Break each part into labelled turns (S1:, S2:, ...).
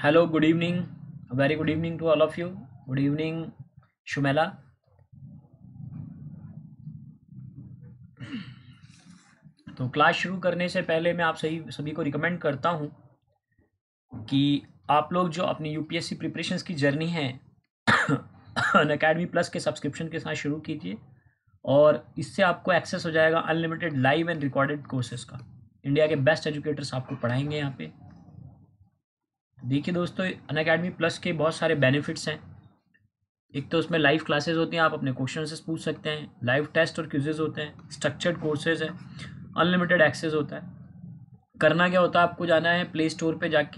S1: Hello, good evening. A very good evening to all of you. Good evening, Shumela. तो class शुरू करने से पहले मैं आप सभी को रिकमेंड करता हूँ कि आप लोग जो अपनी यूपीएससी प्रिपरेशंस की जर्नी है अनअकैडमी प्लस के सब्सक्रिप्शन के साथ शुरू कीजिए और इससे आपको एक्सेस हो जाएगा unlimited live and recorded courses का। इंडिया के बेस्ट एजुकेटर्स आपको पढ़ाएंगे यहाँ पे। देखिए दोस्तों, अनअकैडमी प्लस के बहुत सारे बेनिफिट्स हैं। एक तो उसमें लाइव क्लासेस होती हैं, आप अपने क्वेश्चन आंसर्स पूछ सकते हैं, लाइव टेस्ट और क्विजेज होते हैं, स्ट्रक्चर्ड कोर्सेज है, अनलिमिटेड एक्सेस होता है। करना क्या होता है, आपको जाना है प्ले स्टोर पे जाके,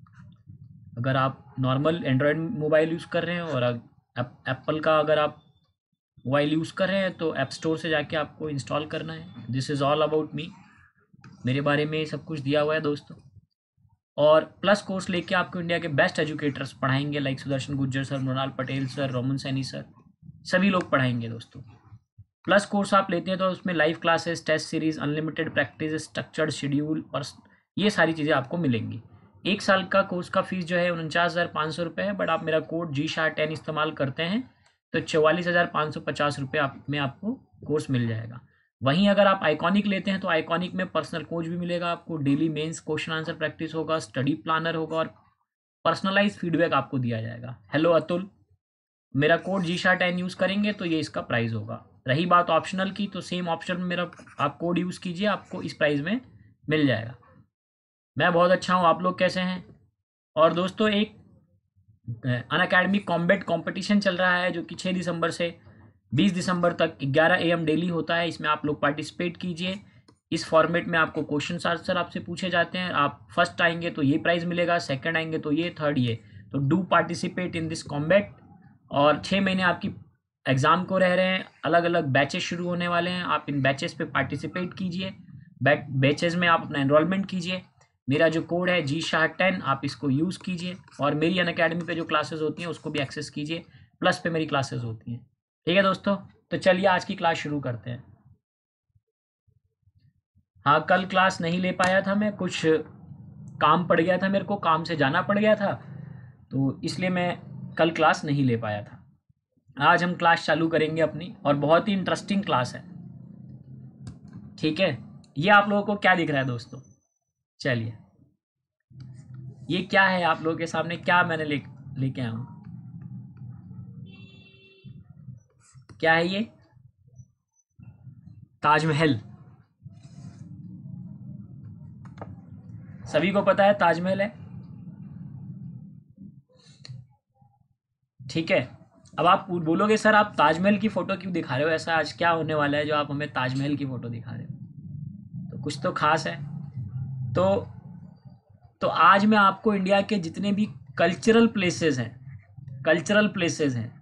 S1: अगर आप नॉर्मल एंड्रॉयड मोबाइल यूज़ कर रहे हैं और एप्पल का अगर आप मोबाइल यूज़ कर रहे हैं तो ऐप स्टोर से जाके आपको इंस्टॉल करना है। This is all about me, मेरे बारे में सब कुछ दिया हुआ है दोस्तों। और प्लस कोर्स लेके आपको इंडिया के बेस्ट एजुकेटर्स पढ़ाएंगे, like Sudarshan Gujjar sir, Mrinal Patel sir, Roman Saini sir, सभी लोग पढ़ाएंगे दोस्तों। प्लस कोर्स आप लेते हैं तो उसमें live classes, test series, unlimited practice, structured schedule और ये सारी चीज़ें आपको मिलेंगी। 1 साल का कोर्स का फीस जो है 49,500 रुपये है, बट आप मेरा कोड G10 इस्तेमाल करते हैं तो 44,550 रुपये में आपको कोर्स मिल जाएगा। वहीं अगर आप आइकॉनिक लेते हैं तो आइकॉनिक में पर्सनल कोच भी मिलेगा आपको, daily mains question answer practice होगा, स्टडी प्लानर होगा और पर्सनलाइज फीडबैक आपको दिया जाएगा। हेलो अतुल, मेरा कोड G10 यूज़ करेंगे तो ये इसका प्राइस होगा। रही बात ऑप्शनल की, तो सेम ऑप्शन में मेरा आप कोड यूज़ कीजिए, आपको इस प्राइस में मिल जाएगा। मैं बहुत अच्छा हूँ, आप लोग कैसे हैं? और दोस्तों, एक अनअकैडमी कॉम्बैट कंपटीशन चल रहा है जो कि 6 दिसंबर से 20 दिसंबर तक 11 AM डेली होता है। इसमें आप लोग पार्टिसिपेट कीजिए। इस फॉर्मेट में आपको क्वेश्चन आंसर आपसे पूछे जाते हैं। आप फर्स्ट आएंगे तो ये प्राइज़ मिलेगा, सेकंड आएंगे तो ये, थर्ड ये। तो do participate in this combat. और 6 महीने आपकी एग्ज़ाम को रह रहे हैं, अलग अलग बैचेस शुरू होने वाले हैं। आप इन बैचेस पे पार्टिसिपेट कीजिए, बैचेस में आप अपना एनरोलमेंट कीजिए। मेरा जो कोड है G10, आप इसको यूज़ कीजिए और मेरी अनअकैडमी पे जो क्लासेस होती हैं उसको भी एक्सेस कीजिए। प्लस पे मेरी क्लासेस होती हैं। ठीक है दोस्तों, तो चलिए आज की क्लास शुरू करते हैं। हाँ, कल क्लास नहीं ले पाया था मैं, कुछ काम पड़ गया था, मेरे को काम से जाना पड़ गया था, तो इसलिए मैं कल क्लास नहीं ले पाया था। आज हम क्लास चालू करेंगे अपनी, और बहुत ही इंटरेस्टिंग क्लास है। ठीक है, ये आप लोगों को क्या दिख रहा है दोस्तों? चलिए, ये क्या है आप लोगों के सामने, क्या मैंने लेके आया हूँ? क्या है ये? ताजमहल। सभी को पता है ताजमहल है। ठीक है, अब आप बोलोगे सर आप ताजमहल की फ़ोटो क्यों दिखा रहे हो, ऐसा आज क्या होने वाला है जो आप हमें ताजमहल की फ़ोटो दिखा रहे हो? तो कुछ तो खास है। तो तो आज मैं आपको इंडिया के जितने भी कल्चरल प्लेसेस हैं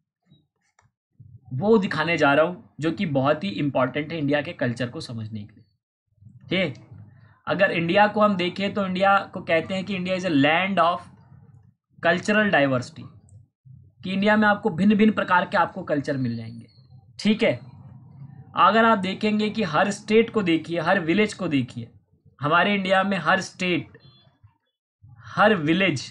S1: वो दिखाने जा रहा हूँ, जो कि बहुत ही इंपॉर्टेंट है इंडिया के कल्चर को समझने के लिए। ठीक, अगर इंडिया को हम देखें तो इंडिया को कहते हैं कि India is a land of cultural diversity, कि इंडिया में आपको भिन्न भिन्न प्रकार के आपको कल्चर मिल जाएंगे। ठीक है, अगर आप देखेंगे कि हर स्टेट को देखिए, हर विलेज को देखिए, हमारे इंडिया में हर स्टेट, हर विलेज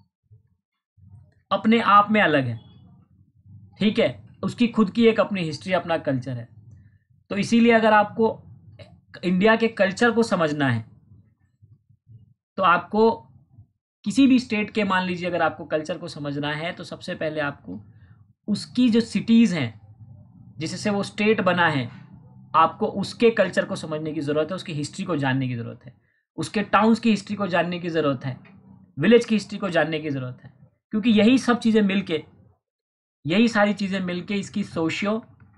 S1: अपने आप में अलग है। ठीक है, उसकी खुद की एक अपनी हिस्ट्री, अपना कल्चर है। तो इसीलिए अगर आपको इंडिया के कल्चर को समझना है तो आपको किसी भी स्टेट के, मान लीजिए अगर आपको कल्चर को समझना है तो सबसे पहले आपको उसकी जो सिटीज़ हैं जिससे वो स्टेट बना है, आपको उसके कल्चर को समझने की ज़रूरत है, उसकी हिस्ट्री को जानने की ज़रूरत है, उसके टाउन्स की हिस्ट्री को जानने की ज़रूरत है, विलेज की हिस्ट्री को जानने की ज़रूरत है। क्योंकि यही सब चीज़ें मिलके, यही सारी चीज़ें मिलके इसकी सोशियो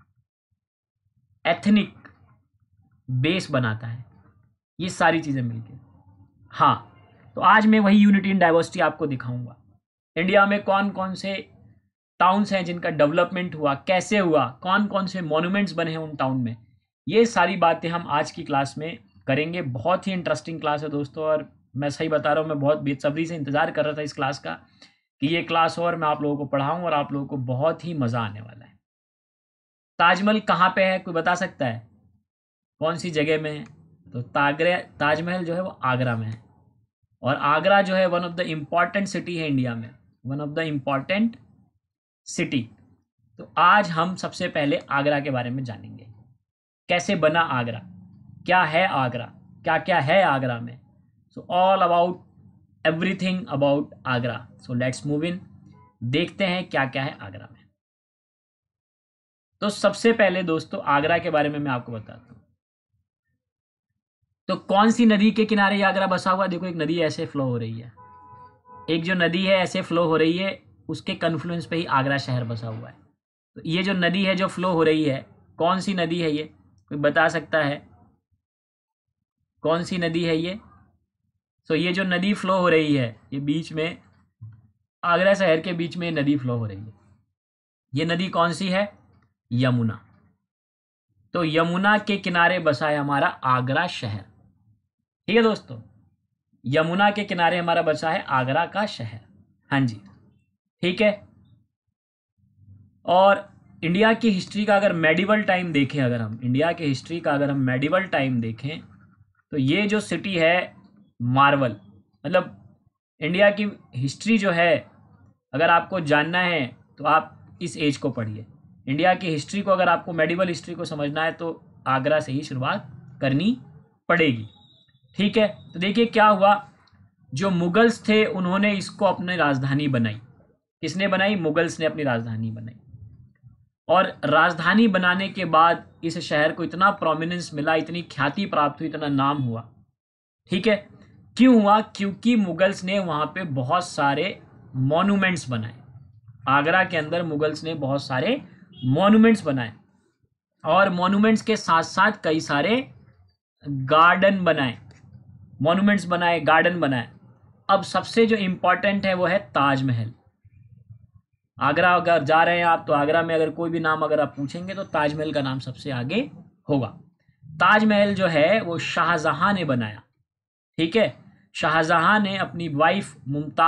S1: एथनिक बेस बनाता है, ये सारी चीज़ें मिलके। हाँ, तो आज मैं वही यूनिटी इन डाइवर्सिटी आपको दिखाऊंगा। इंडिया में कौन कौन से टाउन्स हैं जिनका डेवलपमेंट हुआ, कैसे हुआ, कौन कौन से मॉन्यूमेंट्स बने हैं उन टाउन में, ये सारी बातें हम आज की क्लास में करेंगे। बहुत ही इंटरेस्टिंग क्लास है दोस्तों, और मैं सही बता रहा हूँ, मैं बहुत बेसब्री से इंतज़ार कर रहा था इस क्लास का कि ये क्लास और मैं आप लोगों को पढ़ाऊँ और आप लोगों को बहुत ही मज़ा आने वाला है। ताजमहल कहाँ पे है, कोई बता सकता है कौन सी जगह में है? तो ताजमहल जो है वो आगरा में है। और आगरा जो है one of the important city है इंडिया में, one of the important city. तो आज हम सबसे पहले आगरा के बारे में जानेंगे, कैसे बना आगरा, क्या है आगरा, क्या क्या है आगरा में। So all about everything about Agra. So let's move in, देखते हैं क्या क्या है आगरा में। तो सबसे पहले दोस्तों आगरा के बारे में मैं आपको बताता हूँ। तो कौन सी नदी के किनारे आगरा बसा हुआ? देखो एक नदी ऐसे फ्लो हो रही है, एक जो नदी है ऐसे फ्लो हो रही है, उसके कन्फ्लुएंस पे ही आगरा शहर बसा हुआ है। तो ये जो नदी है जो फ्लो हो रही है, कौन सी नदी है ये, कोई बता सकता है कौन सी नदी है ये? तो ये जो नदी फ्लो हो रही है, ये बीच में आगरा शहर के बीच में नदी फ्लो हो रही है, ये नदी कौन सी है? यमुना। तो यमुना के किनारे बसा है हमारा आगरा शहर। ठीक है दोस्तों, यमुना के किनारे हमारा बसा है आगरा का शहर। हाँ जी, ठीक है। और इंडिया की हिस्ट्री का अगर मेडिवल टाइम देखें, अगर हम इंडिया की हिस्ट्री का अगर हम मेडिवल टाइम देखें, तो ये जो सिटी है मार्वल, मतलब इंडिया की हिस्ट्री जो है, अगर आपको जानना है तो आप इस एज को पढ़िए। इंडिया की हिस्ट्री को अगर आपको मेडिवल हिस्ट्री को समझना है तो आगरा से ही शुरुआत करनी पड़ेगी। ठीक है, तो देखिए क्या हुआ, जो मुगल्स थे उन्होंने इसको अपनी राजधानी बनाई। किसने बनाई? मुगल्स ने अपनी राजधानी बनाई। और राजधानी बनाने के बाद इस शहर को इतना प्रोमिनेंस मिला, इतनी ख्याति प्राप्त हुई, इतना नाम हुआ। ठीक है, क्यों हुआ? क्योंकि मुगल्स ने वहाँ पे बहुत सारे मॉन्यूमेंट्स बनाए। आगरा के अंदर मुगल्स ने बहुत सारे मॉन्यूमेंट्स बनाए, और मॉन्यूमेंट्स के साथ साथ कई सारे गार्डन बनाए, मॉन्यूमेंट्स बनाए, गार्डन बनाए। अब सबसे जो इम्पोर्टेंट है वो है ताजमहल। आगरा अगर जा रहे हैं आप, तो आगरा में अगर कोई भी नाम अगर आप पूछेंगे तो ताजमहल का नाम सबसे आगे होगा। ताजमहल जो है वो शाहजहां ने बनाया। ठीक है, शाहजहां ने अपनी वाइफ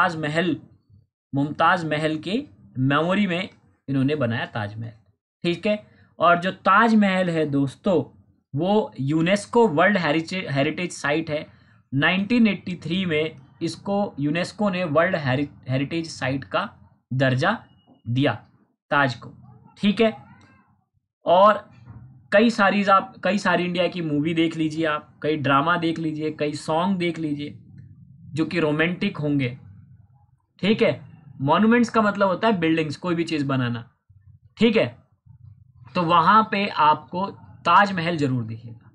S1: मुमताज महल के मेमोरी में इन्होंने बनाया ताजमहल। ठीक है, और जो ताजमहल है दोस्तों, वो यूनेस्को वर्ल्ड हेरिटेज साइट है। 1983 में इसको यूनेस्को ने वर्ल्ड हेरिटेज साइट का दर्जा दिया ताज को। ठीक है, और कई सारी इंडिया की मूवी देख लीजिए आप, कई ड्रामा देख लीजिए, कई सॉन्ग देख लीजिए जो कि रोमांटिक होंगे। ठीक है, मॉन्यूमेंट्स का मतलब होता है बिल्डिंग्स, कोई भी चीज़ बनाना। ठीक है, तो वहां पे आपको ताजमहल जरूर दिखेगा।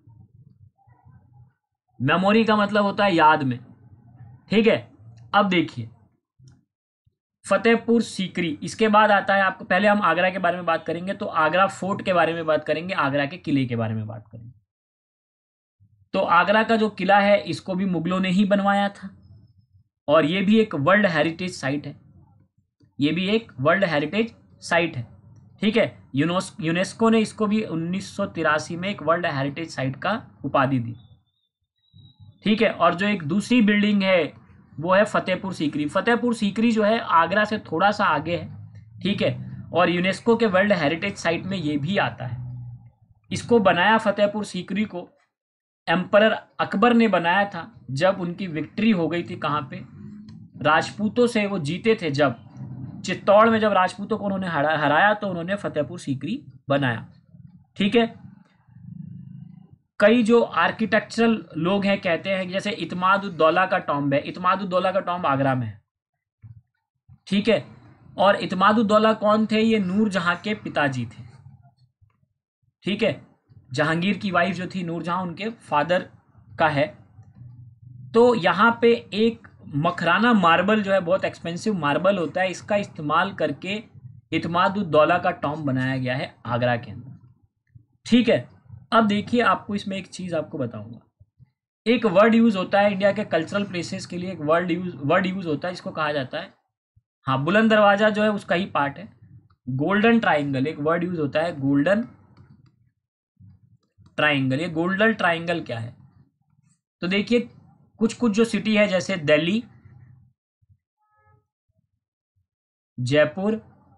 S1: मेमोरी का मतलब होता है याद में। ठीक है, अब देखिए फतेहपुर सीकरी, इसके बाद आता है आपको, पहले हम आगरा के बारे में बात करेंगे, तो आगरा फोर्ट के बारे में बात करेंगे, आगरा के किले के बारे में बात करेंगे। तो आगरा का जो किला है इसको भी मुगलों ने ही बनवाया था, और ये भी एक वर्ल्ड हेरिटेज साइट है, ये भी एक वर्ल्ड हेरिटेज साइट है। ठीक है, यूनेस्को ने इसको भी 1983 में एक वर्ल्ड हेरिटेज साइट का उपाधि दी। ठीक है, और जो एक दूसरी बिल्डिंग है वो है फतेहपुर सीकरी। फतेहपुर सीकरी जो है आगरा से थोड़ा सा आगे है। ठीक है, और यूनेस्को के वर्ल्ड हेरिटेज साइट में ये भी आता है। इसको बनाया, फतेहपुर सीकरी को एम्परर अकबर ने बनाया था, जब उनकी विक्ट्री हो गई थी। कहाँ पे? राजपूतों से वो जीते थे, जब चित्तौड़ में जब राजपूतों को उन्होंने हराया तो उन्होंने फतेहपुर सीकरी बनाया। ठीक है, कई जो आर्किटेक्चरल लोग हैं कहते हैं, जैसे इत्माद-उद-दौला का टॉम्ब है, इत्माद-उद-दौला का टॉम्ब आगरा में है। ठीक है, और इत्माद-उद-दौला कौन थे? ये नूरजहां के पिताजी थे। ठीक है, जहांगीर की वाइफ जो थी नूरजहां, उनके फादर का है। तो यहाँ पे एक मखराना मार्बल जो है, बहुत एक्सपेंसिव मार्बल होता है, इसका इस्तेमाल करके इत्माद-उद-दौला का टॉम्ब बनाया गया है आगरा के अंदर। ठीक है, अब देखिए आपको इसमें एक चीज़ आपको बताऊंगा। एक वर्ड यूज़ होता है इंडिया के कल्चरल प्लेसेस के लिए, एक वर्ड यूज़ होता है, इसको कहा जाता है, हाँ, बुलंद दरवाज़ा जो है उसका ही पार्ट है, गोल्डन ट्राइंगल। एक वर्ड यूज़ होता है गोल्डन ट्राइंगल। ये गोल्डन ट्राइंगल क्या है? तो देखिए कुछ कुछ जो सिटी है, जैसे दिल्ली, जयपुर,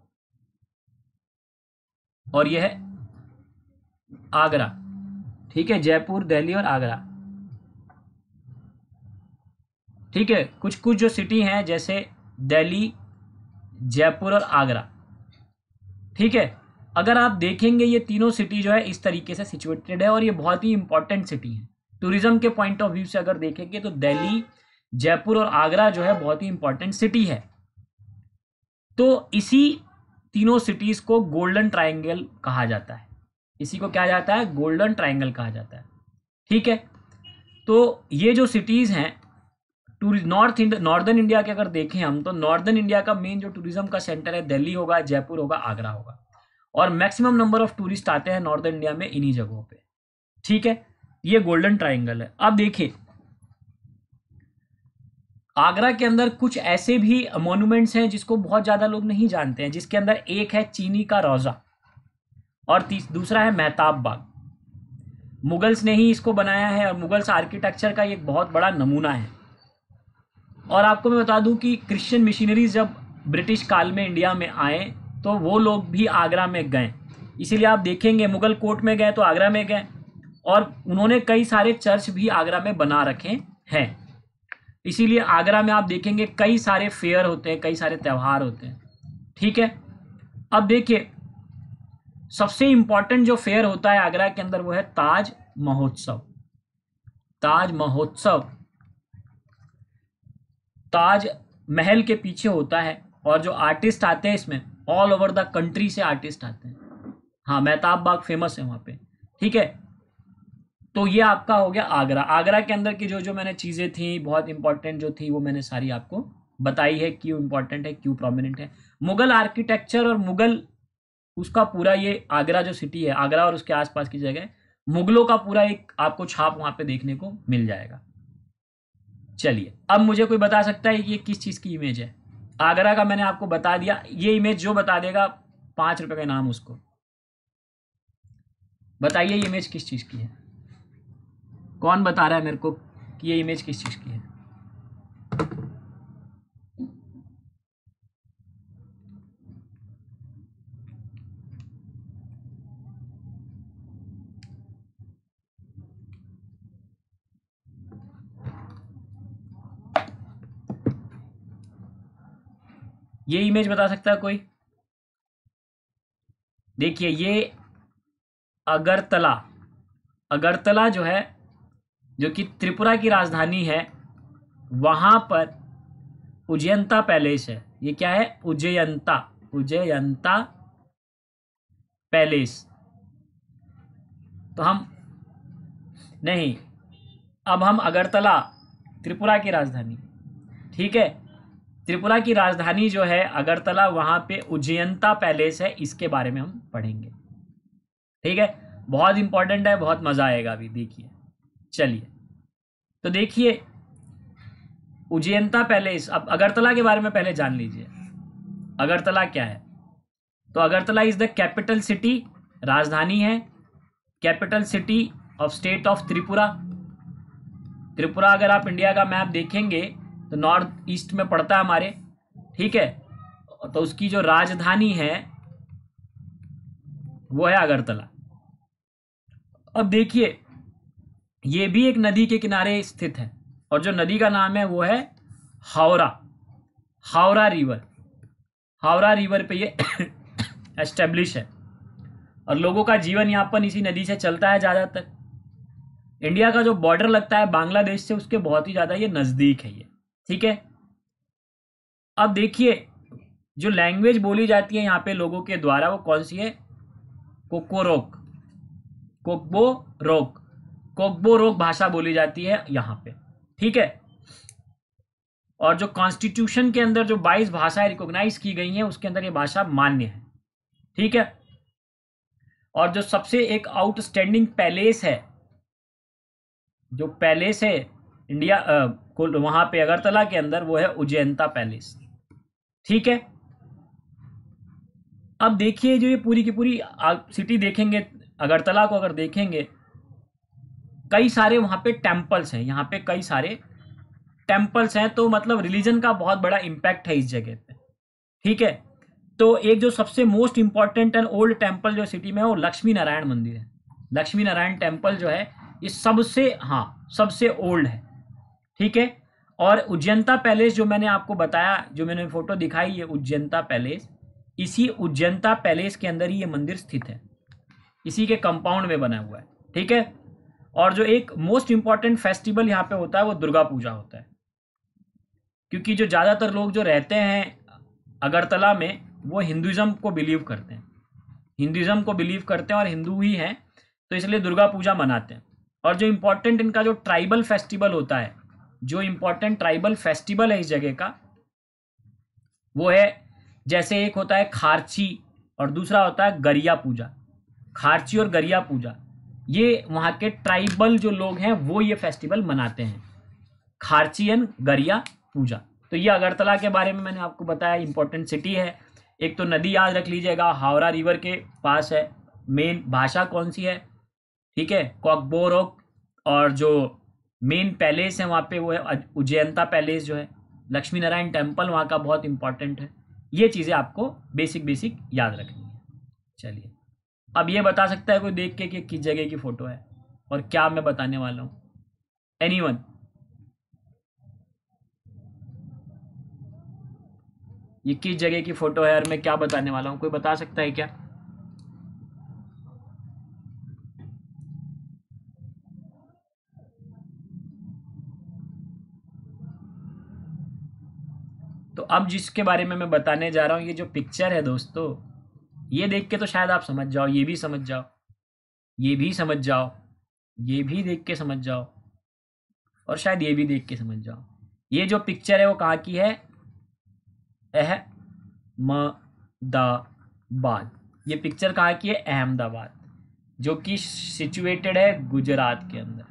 S1: और यह है आगरा। ठीक है, जयपुर, दिल्ली और आगरा। ठीक है, कुछ कुछ जो सिटी हैं जैसे दिल्ली, जयपुर और आगरा, ठीक है, अगर आप देखेंगे ये तीनों सिटी जो है इस तरीके से सिचुएटेड है और ये बहुत ही इंपॉर्टेंट सिटी है टूरिज्म के पॉइंट ऑफ व्यू से। अगर देखेंगे तो दिल्ली, जयपुर और आगरा जो है बहुत ही इंपॉर्टेंट सिटी है। तो इसी तीनों सिटीज को गोल्डन ट्रायंगल कहा जाता है। इसी को क्या जाता है? गोल्डन ट्रायंगल कहा जाता है। ठीक है, तो ये जो सिटीज हैं नॉर्दर्न इंडिया के अगर देखें हम, तो नॉर्दर्न इंडिया का मेन जो टूरिज्म का सेंटर है दिल्ली होगा, जयपुर होगा, आगरा होगा, और मैक्सिमम नंबर ऑफ टूरिस्ट आते हैं नॉर्दर्न इंडिया में इन्हीं जगहों पे। ठीक है, ये गोल्डन ट्रायंगल है। अब देखिए आगरा के अंदर कुछ ऐसे भी मॉन्यूमेंट्स हैं जिसको बहुत ज्यादा लोग नहीं जानते हैं, जिसके अंदर एक है चीनी का रोजा और दूसरा है मेहताब बाग। मुगल्स ने ही इसको बनाया है और मुगल्स आर्किटेक्चर का एक बहुत बड़ा नमूना है। और आपको मैं बता दूं कि क्रिश्चियन मिशनरीज जब ब्रिटिश काल में इंडिया में आए तो वो लोग भी आगरा में गए, इसीलिए आप देखेंगे मुगल कोर्ट में गए तो आगरा में गए, और उन्होंने कई सारे चर्च भी आगरा में बना रखे हैं। इसीलिए आगरा में आप देखेंगे कई सारे फेयर होते हैं, कई सारे त्यौहार होते हैं। ठीक है, अब देखिए सबसे इंपॉर्टेंट जो फेयर होता है आगरा के अंदर वो है ताज महोत्सव। ताज महोत्सव ताज महल के पीछे होता है और जो आर्टिस्ट आते हैं इसमें ऑल ओवर द कंट्री से आर्टिस्ट आते हैं। हाँ, मेहताब बाग फेमस है वहाँ पे। ठीक है, तो ये आपका हो गया आगरा। आगरा के अंदर की जो जो मैंने चीज़ें थी बहुत इंपॉर्टेंट जो थी वो मैंने सारी आपको बताई है, क्यों इंपॉर्टेंट है, क्यों प्रोमिनेंट है। मुगल आर्किटेक्चर और मुगल उसका पूरा ये आगरा जो सिटी है, आगरा और उसके आसपास की जगह, मुगलों का पूरा एक आपको छाप वहाँ पे देखने को मिल जाएगा। चलिए, अब मुझे कोई बता सकता है ये किस चीज़ की इमेज है? आगरा का मैंने आपको बता दिया, ये इमेज जो बता देगा 5 रुपए का नाम उसको। बताइए ये इमेज किस चीज़ की है? कौन बता रहा है मेरे को कि ये इमेज किस चीज़ की है? ये इमेज बता सकता है कोई? देखिए ये अगरतला, अगरतला जो है जो कि त्रिपुरा की राजधानी है, वहां पर उज्जैनता पैलेस है। ये क्या है? उज्जैनता, उज्जैनता पैलेस। तो हम नहीं, अब हम अगरतला त्रिपुरा की राजधानी, ठीक है, त्रिपुरा की राजधानी जो है अगरतला, वहां पे उज्जैनता पैलेस है, इसके बारे में हम पढ़ेंगे। ठीक है, बहुत इंपॉर्टेंट है, बहुत मजा आएगा अभी देखिए। चलिए, तो देखिए उज्जैनता पैलेस। अब अगरतला के बारे में पहले जान लीजिए, अगरतला क्या है। तो Agartala is the capital city, राजधानी है, capital city of state of Tripura. Tripura अगर आप इंडिया का मैप देखेंगे तो नॉर्थ ईस्ट में पड़ता है हमारे। ठीक है, तो उसकी जो राजधानी है वो है अगरतला। अब देखिए ये भी एक नदी के किनारे स्थित है और जो नदी का नाम है वो है हावड़ा, हावड़ा रिवर। हावड़ा रिवर पे ये एस्टेब्लिश है और लोगों का जीवन यापन इसी नदी से चलता है ज़्यादातर। इंडिया का जो बॉर्डर लगता है बांग्लादेश से उसके बहुत ही ज़्यादा ये नज़दीक है ये। ठीक है, अब देखिए जो लैंग्वेज बोली जाती है यहाँ पे लोगों के द्वारा वो कौन सी है? कोकोरोक, कोकबोरोक, कोकबोरोक भाषा बोली जाती है यहाँ पे। ठीक है, और जो कॉन्स्टिट्यूशन के अंदर जो 22 भाषाएं रिकॉग्नाइज की गई हैं उसके अंदर ये भाषा मान्य है। ठीक है, और जो सबसे एक आउटस्टैंडिंग पैलेस है, जो पैलेस है इंडिया को वहां पे अगरतला के अंदर, वो है उज्जैनता पैलेस। ठीक है, अब देखिए जो ये पूरी की पूरी सिटी देखेंगे, अगरतला को अगर देखेंगे, कई सारे वहां पे टेम्पल्स हैं, यहाँ पे कई सारे टेम्पल्स हैं, तो मतलब रिलीजन का बहुत बड़ा इम्पैक्ट है इस जगह पे। ठीक है, तो एक जो सबसे most important and old temple जो सिटी में है वो लक्ष्मी नारायण मंदिर है। लक्ष्मी नारायण टेम्पल जो है ये सबसे, हाँ, सबसे ओल्ड है। ठीक है, और उज्जैनता पैलेस जो मैंने आपको बताया, जो मैंने फोटो दिखाई, ये उज्जैनता पैलेस, इसी उज्जैनता पैलेस के अंदर ही ये मंदिर स्थित है, इसी के कंपाउंड में बना हुआ है। ठीक है। और जो एक मोस्ट इंपॉर्टेंट फेस्टिवल यहाँ पे होता है वो दुर्गा पूजा होता है, क्योंकि जो ज़्यादातर लोग जो रहते हैं अगरतला में वो हिंदुज़म को बिलीव करते हैं, हिंदुज़म को बिलीव करते हैं और हिंदू ही हैं, तो इसलिए दुर्गा पूजा मनाते हैं। और जो इम्पोर्टेंट इनका जो ट्राइबल फेस्टिवल होता है, जो इम्पोर्टेंट ट्राइबल फेस्टिवल है इस जगह का, वो है, जैसे एक होता है खारची और दूसरा होता है गरिया पूजा। खारची और गरिया पूजा, ये वहाँ के ट्राइबल जो लोग हैं वो ये फेस्टिवल मनाते हैं, खारची एंड गरिया पूजा। तो ये अगरतला के बारे में मैंने आपको बताया, इंपॉर्टेंट सिटी है। एक तो नदी याद रख लीजिएगा, हावड़ा रिवर के पास है। मेन भाषा कौन सी है, ठीक है, कॉकबोरोक। और जो मेन पैलेस है वहाँ पे वो है उज्जैनता पैलेस जो है, लक्ष्मी नारायण टेम्पल वहाँ का बहुत इंपॉर्टेंट है। ये चीज़ें आपको बेसिक याद रखनी है। चलिए, अब ये बता सकता है कोई देख के कि किस जगह की फ़ोटो है और क्या मैं बताने वाला हूँ? एनीवन? ये किस जगह की फ़ोटो है और मैं क्या बताने वाला हूँ, कोई बता सकता है क्या? तो अब जिसके बारे में मैं बताने जा रहा हूँ, ये जो पिक्चर है दोस्तों, ये देख के तो शायद आप समझ जाओ, ये भी समझ जाओ, ये भी समझ जाओ, ये भी देख के समझ जाओ, और शायद ये भी देख के समझ जाओ। ये जो पिक्चर है वो कहाँ की है? अहमदाबाद। ये पिक्चर कहाँ की है? अहमदाबाद, जो कि सिचुएटेड है गुजरात के अंदर।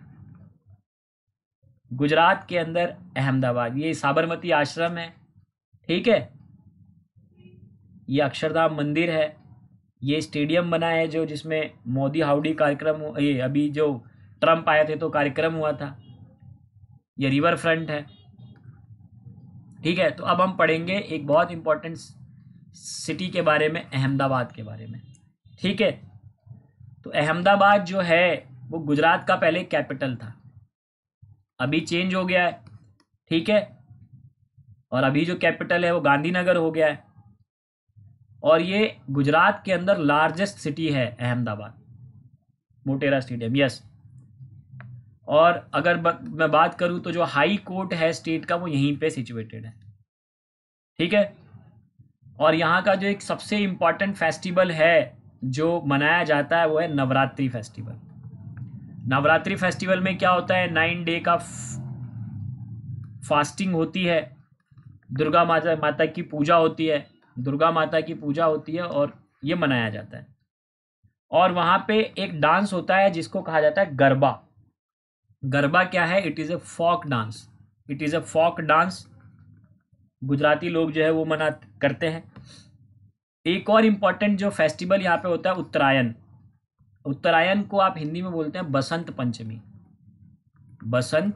S1: गुजरात के अंदर अहमदाबाद, ये साबरमती आश्रम है, ठीक है। ये अक्षरधाम मंदिर है, ये स्टेडियम बना है जो जिसमें मोदी हाउडी कार्यक्रम, ये अभी जो ट्रम्प आए थे तो कार्यक्रम हुआ था। ये रिवर फ्रंट है, ठीक है। तो अब हम पढ़ेंगे एक बहुत इंपॉर्टेंट सिटी के बारे में, अहमदाबाद के बारे में, ठीक है। तो अहमदाबाद जो है वो गुजरात का पहले कैपिटल था, अभी चेंज हो गया है, ठीक है। और अभी जो कैपिटल है वो गांधीनगर हो गया है। और ये गुजरात के अंदर लार्जेस्ट सिटी है अहमदाबाद, मोटेरा स्टेडियम, यस। और अगर मैं बात करूं तो जो हाई कोर्ट है स्टेट का वो यहीं पे सिचुएटेड है, ठीक है। और यहाँ का जो एक सबसे इम्पॉर्टेंट फेस्टिवल है जो मनाया जाता है वो है नवरात्रि फेस्टिवल। नवरात्रि फेस्टिवल में क्या होता है? 9 डे का फास्टिंग होती है, दुर्गा माता की पूजा होती है, दुर्गा माता की पूजा होती है और ये मनाया जाता है। और वहाँ पे एक डांस होता है जिसको कहा जाता है गरबा। गरबा क्या है? It is a folk dance, it is a folk dance. Gujarati लोग जो है वो मना करते हैं। एक और इम्पॉर्टेंट जो फेस्टिवल यहाँ पे होता है उत्तरायण। उत्तरायण को आप हिंदी में बोलते हैं बसंत पंचमी, बसंत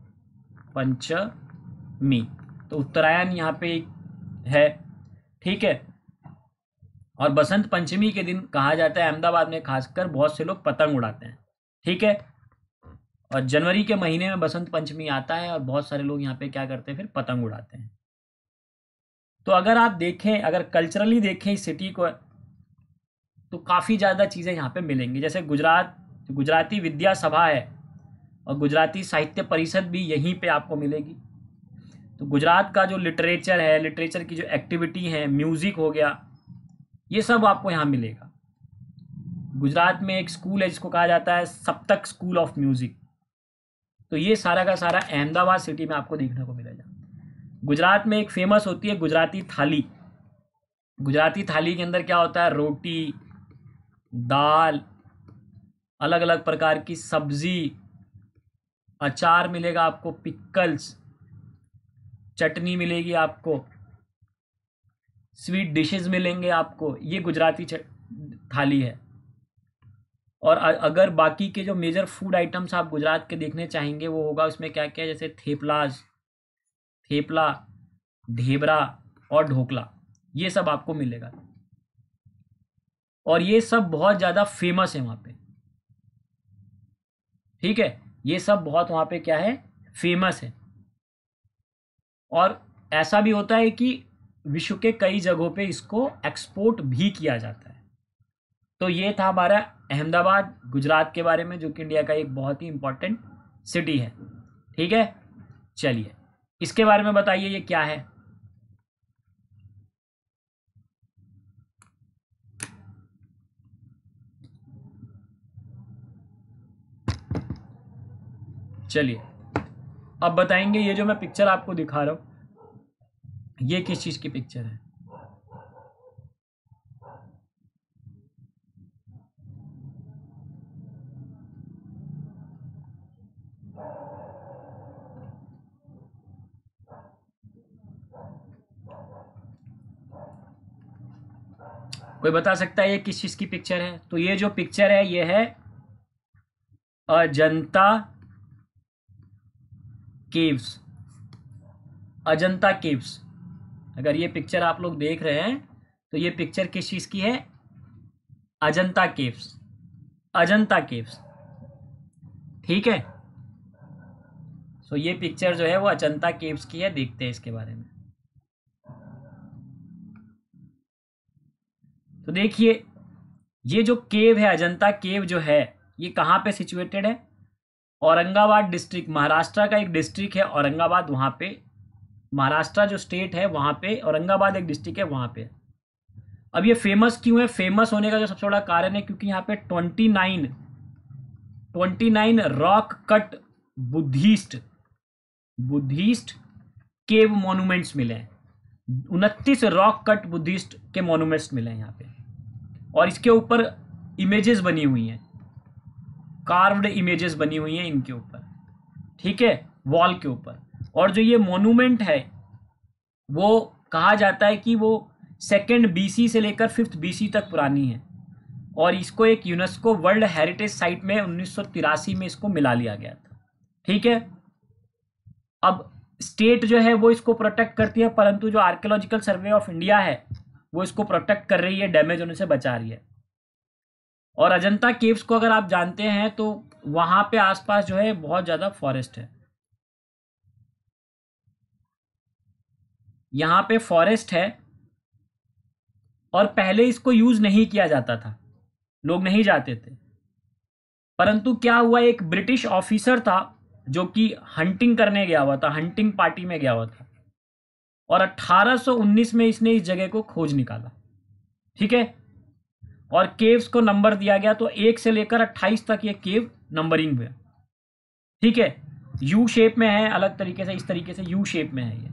S1: पंचमी। तो उत्तरायण यहाँ पे है, ठीक है। और बसंत पंचमी के दिन कहा जाता है अहमदाबाद में खासकर बहुत से लोग पतंग उड़ाते हैं, ठीक है। और जनवरी के महीने में बसंत पंचमी आता है और बहुत सारे लोग यहाँ पे क्या करते हैं, फिर पतंग उड़ाते हैं। तो अगर आप देखें, अगर कल्चरली देखें इस सिटी को, तो काफ़ी ज़्यादा चीज़ें यहाँ पे मिलेंगी। जैसे गुजराती विद्या सभा है और गुजराती साहित्य परिषद भी यहीं पे आपको मिलेगी। तो गुजरात का जो लिटरेचर है, लिटरेचर की जो एक्टिविटी है, म्यूज़िक हो गया, ये सब आपको यहाँ मिलेगा। गुजरात में एक स्कूल है जिसको कहा जाता है सप्तक स्कूल ऑफ म्यूज़िक। तो ये सारा का सारा अहमदाबाद सिटी में आपको देखने को मिलेगा। गुजरात में एक फेमस होती है गुजराती थाली। गुजराती थाली के अंदर क्या होता है? रोटी, दाल, अलग अलग प्रकार की सब्जी, अचार मिलेगा आपको, पिकल्स, चटनी मिलेगी आपको, स्वीट डिशेस मिलेंगे आपको। ये गुजराती थाली है। और अगर बाकी के जो मेजर फूड आइटम्स आप गुजरात के देखने चाहेंगे वो होगा उसमें क्या क्या है, जैसे थेपला, ढेबरा और ढोकला, ये सब आपको मिलेगा। और ये सब बहुत ज़्यादा फेमस है वहाँ पे, ठीक है। ये सब बहुत वहाँ पे क्या है, फेमस है। और ऐसा भी होता है कि विश्व के कई जगहों पे इसको एक्सपोर्ट भी किया जाता है। तो ये था हमारा अहमदाबाद गुजरात के बारे में, जो कि इंडिया का एक बहुत ही इंपॉर्टेंट सिटी है। ठीक है, चलिए इसके बारे में बताइए ये क्या है। चलिए अब बताएंगे, ये जो मैं पिक्चर आपको दिखा रहा हूं ये किस चीज की पिक्चर है। कोई बता सकता है ये किस चीज की पिक्चर है? तो ये जो पिक्चर है ये है अजंता केव्स। अजंता केव्स, अगर ये पिक्चर आप लोग देख रहे हैं तो ये पिक्चर किस चीज की है? अजंता केव्स। अजंता केव्स, ठीक है। सो ये पिक्चर जो है वो अजंता केव्स की है, देखते हैं इसके बारे में। तो देखिए ये जो केव है, अजंता केव जो है, ये कहाँ पे सिचुएटेड है? औरंगाबाद डिस्ट्रिक्ट, महाराष्ट्र का एक डिस्ट्रिक्ट है औरंगाबाद, वहाँ पे महाराष्ट्र जो स्टेट है वहाँ पे औरंगाबाद एक डिस्ट्रिक्ट है वहाँ पे। अब ये फेमस क्यों है? फेमस होने का जो सबसे बड़ा कारण है क्योंकि यहाँ पे 29 rock cut Buddhist cave monuments मिले हैं। 29 रॉक कट बुद्धिस्ट के मॉन्यूमेंट्स मिले हैं यहाँ पे, और इसके ऊपर इमेजेस बनी हुई हैं, कार्व्ड इमेजेस बनी हुई हैं इनके ऊपर, ठीक है, वॉल के ऊपर। और जो ये मॉन्यूमेंट है वो कहा जाता है कि वो 2nd BC से लेकर 5th BC तक पुरानी है, और इसको एक यूनेस्को वर्ल्ड हेरिटेज साइट में 1983 में इसको मिला लिया गया था। ठीक है, अब स्टेट जो है वो इसको प्रोटेक्ट करती है, परंतु जो आर्कियोलॉजिकल सर्वे ऑफ इंडिया है वो इसको प्रोटेक्ट कर रही है, डैमेज होने से बचा रही है। और अजंता केव्स को अगर आप जानते हैं तो वहां पे आसपास जो है बहुत ज्यादा फॉरेस्ट है, यहाँ पे फॉरेस्ट है, और पहले इसको यूज नहीं किया जाता था, लोग नहीं जाते थे। परंतु क्या हुआ, एक ब्रिटिश ऑफिसर था जो कि हंटिंग करने गया हुआ था, हंटिंग पार्टी में गया हुआ था, और 1819 में इसने इस जगह को खोज निकाला। ठीक है, और केव्स को नंबर दिया गया, तो 1 से लेकर 28 तक ये केव नंबरिंग हुआ। ठीक है, यू शेप में है, अलग तरीके से, इस तरीके से यू शेप में है ये।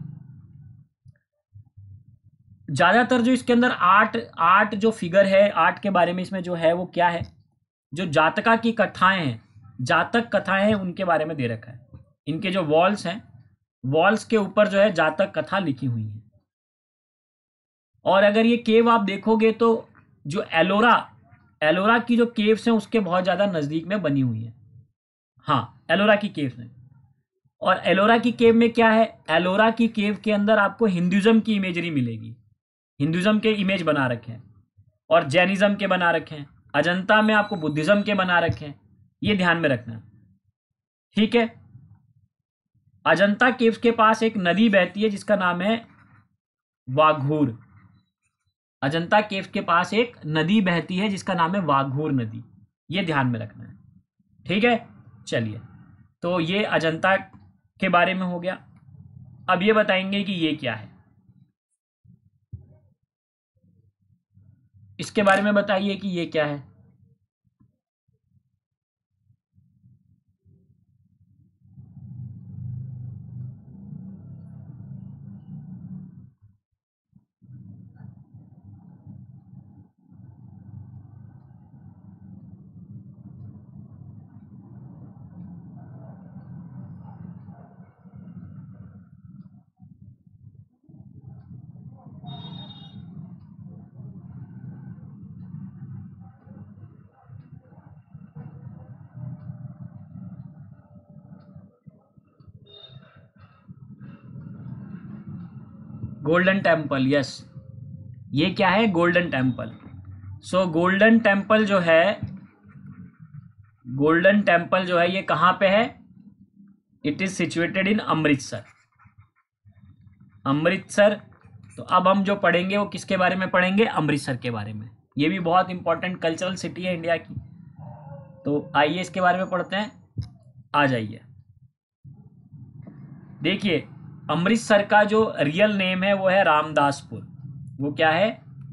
S1: ज्यादातर जो इसके अंदर आर्ट जो फिगर है, आर्ट के बारे में इसमें जो है वो क्या है, जो जातका की कथाएं हैं, जातक कथाएं हैं, उनके बारे में दे रखा है। इनके जो वॉल्स हैं, वॉल्स के ऊपर जो है जातक कथा लिखी हुई है। और अगर ये केव आप देखोगे तो जो एलोरा की जो केव्स हैं उसके बहुत ज्यादा नजदीक में बनी हुई है। हाँ, एलोरा की केव्स हैं। और एलोरा की केव में क्या है, एलोरा की केव के अंदर आपको हिंदुज्म की इमेजरी मिलेगी, हिंदुज्म के इमेज बना रखे हैं, और जैनिज्म के बना रखे हैं। अजंता में आपको बुद्धिज्म के बना रखे हैं, ये ध्यान में रखना। ठीक है, अजंता केव्स के पास एक नदी बहती है जिसका नाम है वाघूर। अजंता केव्स के पास एक नदी बहती है जिसका नाम है वाघूर नदी, ये ध्यान में रखना है। ठीक है, चलिए, तो ये अजंता के बारे में हो गया। अब ये बताएंगे कि ये क्या है, इसके बारे में बताइए कि ये क्या है। गोल्डन टेम्पल, यस, ये क्या है, golden temple. So golden temple जो है, गोल्डन टेम्पल जो है ये कहाँ पे है? It is situated in Amritsar. Amritsar. तो अब हम जो पढ़ेंगे वो किसके बारे में पढ़ेंगे? अमृतसर के बारे में। ये भी बहुत इंपॉर्टेंट कल्चरल सिटी है इंडिया की। तो आइए इसके बारे में पढ़ते हैं। आ जाइए, देखिए अमृतसर का जो रियल नेम है वो है रामदासपुर। वो क्या है?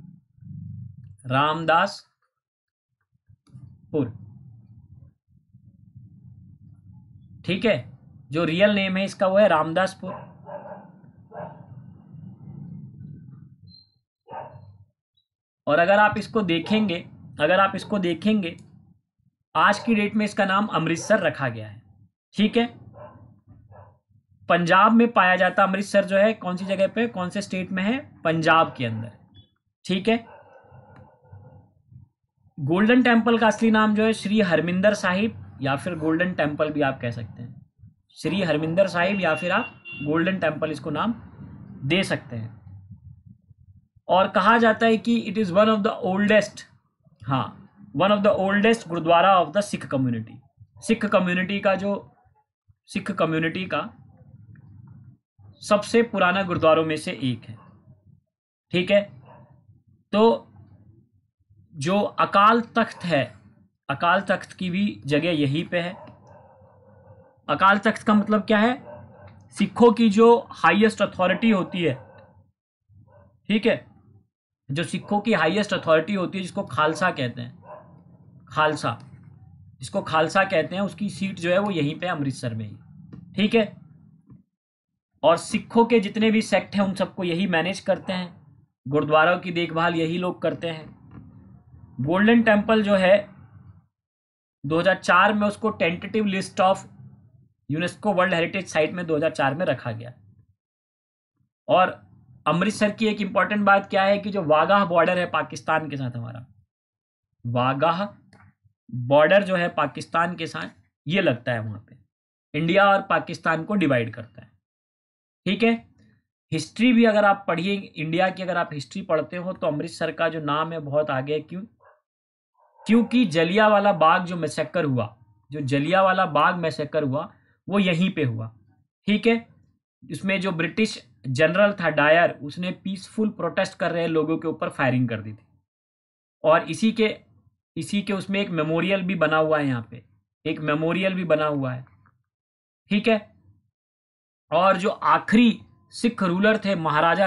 S1: रामदासपुर। ठीक है, जो रियल नेम है इसका वो है रामदासपुर। और अगर आप इसको देखेंगे आज की डेट में इसका नाम अमृतसर रखा गया है। ठीक है, पंजाब में पाया जाता अमृतसर जो है, कौन सी जगह पे, कौन से स्टेट में है? पंजाब के अंदर। ठीक है, गोल्डन टेम्पल का असली नाम जो है श्री हरमिंदर साहिब, या फिर गोल्डन टेम्पल भी आप कह सकते हैं। श्री हरमिंदर साहिब या फिर आप गोल्डन टेम्पल इसको नाम दे सकते हैं। और कहा जाता है कि it is one of the oldest, one of the oldest gurdwara of the Sikh community. Sikh community का सबसे पुराना गुरुद्वारों में से एक है। ठीक है, तो जो अकाल तख्त है, अकाल तख्त की भी जगह यहीं पे है। अकाल तख्त का मतलब क्या है? सिखों की जो हाईएस्ट अथॉरिटी होती है। ठीक है, जो सिखों की हाईएस्ट अथॉरिटी होती है, जिसको खालसा कहते हैं, उसकी सीट जो है वो यहीं पे अमृतसर में ही। ठीक है, और सिखों के जितने भी सेक्ट हैं उन सबको यही मैनेज करते हैं। गुरुद्वारों की देखभाल यही लोग करते हैं। गोल्डन टेम्पल जो है 2004 में उसको tentative list of UNESCO world heritage site में 2004 में रखा गया। और अमृतसर की एक इंपॉर्टेंट बात क्या है कि जो वाघा बॉर्डर है पाकिस्तान के साथ, हमारा वाघा बॉर्डर जो है पाकिस्तान के साथ, ये लगता है वहां पे, इंडिया और पाकिस्तान को डिवाइड करता है। ठीक है, हिस्ट्री भी अगर आप पढ़िए इंडिया की, अगर आप हिस्ट्री पढ़ते हो तो अमृतसर का जो नाम है बहुत आगे है। क्योंकि जलियांवाला बाग जो मैसेकर हुआ, वो यहीं पे हुआ। ठीक है, इसमें जो ब्रिटिश जनरल था डायर, उसने पीसफुल प्रोटेस्ट कर रहे लोगों के ऊपर फायरिंग कर दी थी। और इसी के उसमें एक मेमोरियल भी बना हुआ है, यहाँ पे एक मेमोरियल भी बना हुआ है। ठीक है, और जो आखिरी सिख रूलर थे महाराजा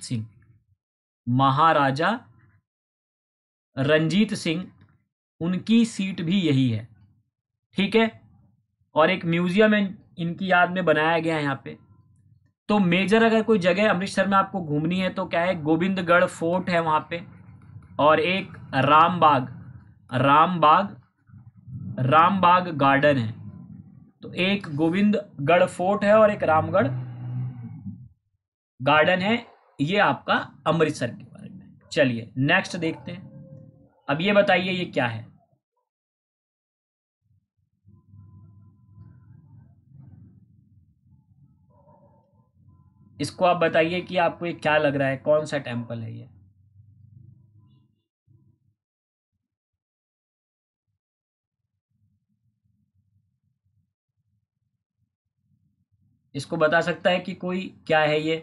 S1: रंजीत सिंह, उनकी सीट भी यही है। ठीक है, और एक म्यूजियम इनकी याद में बनाया गया है यहाँ पे। तो मेजर अगर कोई जगह अमृतसर में आपको घूमनी है तो क्या है? गोविंदगढ़ फोर्ट है वहाँ पे, और एक रामबाग गार्डन है। तो एक गोविंदगढ़ फोर्ट है और एक रामगढ़ गार्डन है। ये आपका अमृतसर के बारे में। चलिए नेक्स्ट देखते हैं। अब ये बताइए ये क्या है? इसको आप बताइए कि आपको ये क्या लग रहा है, कौन सा टेम्पल है ये? इसको बता सकता है कि कोई क्या है ये,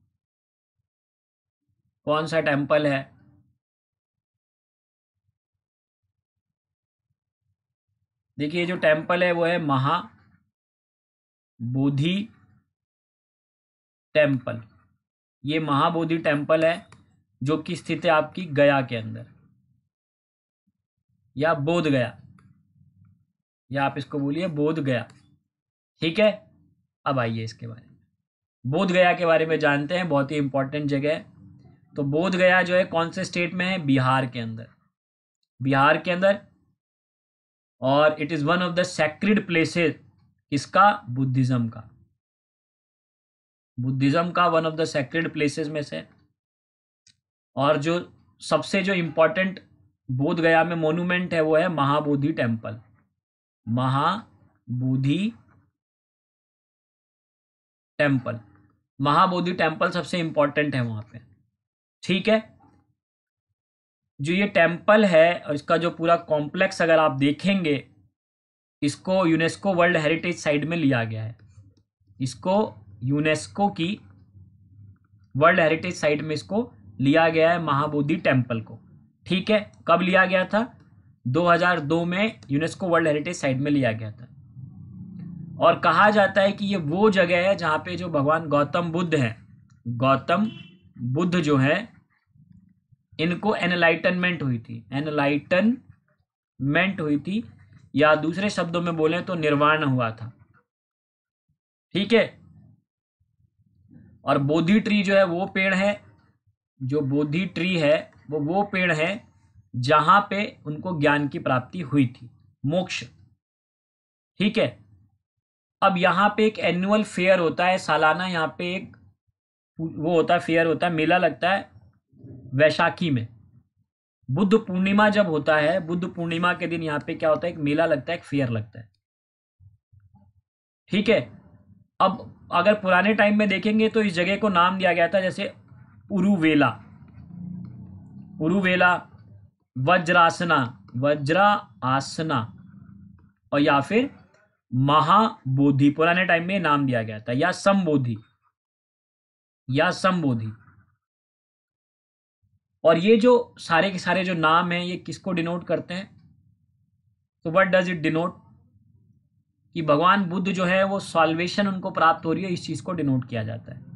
S1: कौन सा टेम्पल है? देखिए जो टेम्पल है वो है महाबोधि टेम्पल। ये महाबोधि टेम्पल है जो कि स्थित है आपकी गया के अंदर, या बोध गया, या आप इसको बोलिए बोध गया। ठीक है, अब आइए इसके बारे में, बोध गया के बारे में जानते हैं। बहुत ही इंपॉर्टेंट जगह है। तो बोध गया जो है कौन से स्टेट में है? बिहार के अंदर। और it is one of the sacred places, किसका? बुद्धिज्म का one of the sacred places में से। और जो सबसे जो इम्पोर्टेंट बोध गया में मोन्यूमेंट है वो है महाबोधि टेम्पल सबसे इंपॉर्टेंट है वहां पे। ठीक है, जो ये टेम्पल है और इसका जो पूरा कॉम्प्लेक्स अगर आप देखेंगे, इसको यूनेस्को वर्ल्ड हेरिटेज साइट में लिया गया है। इसको यूनेस्को की वर्ल्ड हेरिटेज साइट में इसको लिया गया है, महाबोधि टेम्पल को। ठीक है, कब लिया गया था? 2002 में यूनेस्को वर्ल्ड हेरिटेज साइट में लिया गया था। और कहा जाता है कि ये वो जगह है जहाँ पे जो भगवान गौतम बुद्ध हैं, गौतम बुद्ध जो है, इनको एनलाइटनमेंट हुई थी, एनलाइटनमेंट हुई थी, या दूसरे शब्दों में बोले तो निर्वाण हुआ था। ठीक है, और बोधि ट्री जो है वो पेड़ है, जो बोधि ट्री है वो पेड़ है जहां पे उनको ज्ञान की प्राप्ति हुई थी, मोक्ष। ठीक है, अब यहाँ पे एक एनुअल फेयर होता है, सालाना यहाँ पे एक वो होता है, फेयर होता है, मेला लगता है वैशाखी में। बुद्ध पूर्णिमा जब होता है, बुद्ध पूर्णिमा के दिन यहाँ पे क्या होता है, एक मेला लगता है, एक फेयर लगता है। ठीक है, अब अगर पुराने टाइम में देखेंगे तो इस जगह को नाम दिया गया था जैसे उरुवेला, उरुवेला, वज्रासना, वज्रा आसना, और या फिर महाबोधि, पुराने टाइम में नाम दिया गया था, या संबोधि, या संबोधि। और ये जो सारे के सारे जो नाम हैं ये किसको डिनोट करते हैं? तो व्हाट डज इट डिनोट? कि भगवान बुद्ध जो है वो सॉल्वेशन उनको प्राप्त हो रही है, इस चीज को डिनोट किया जाता है।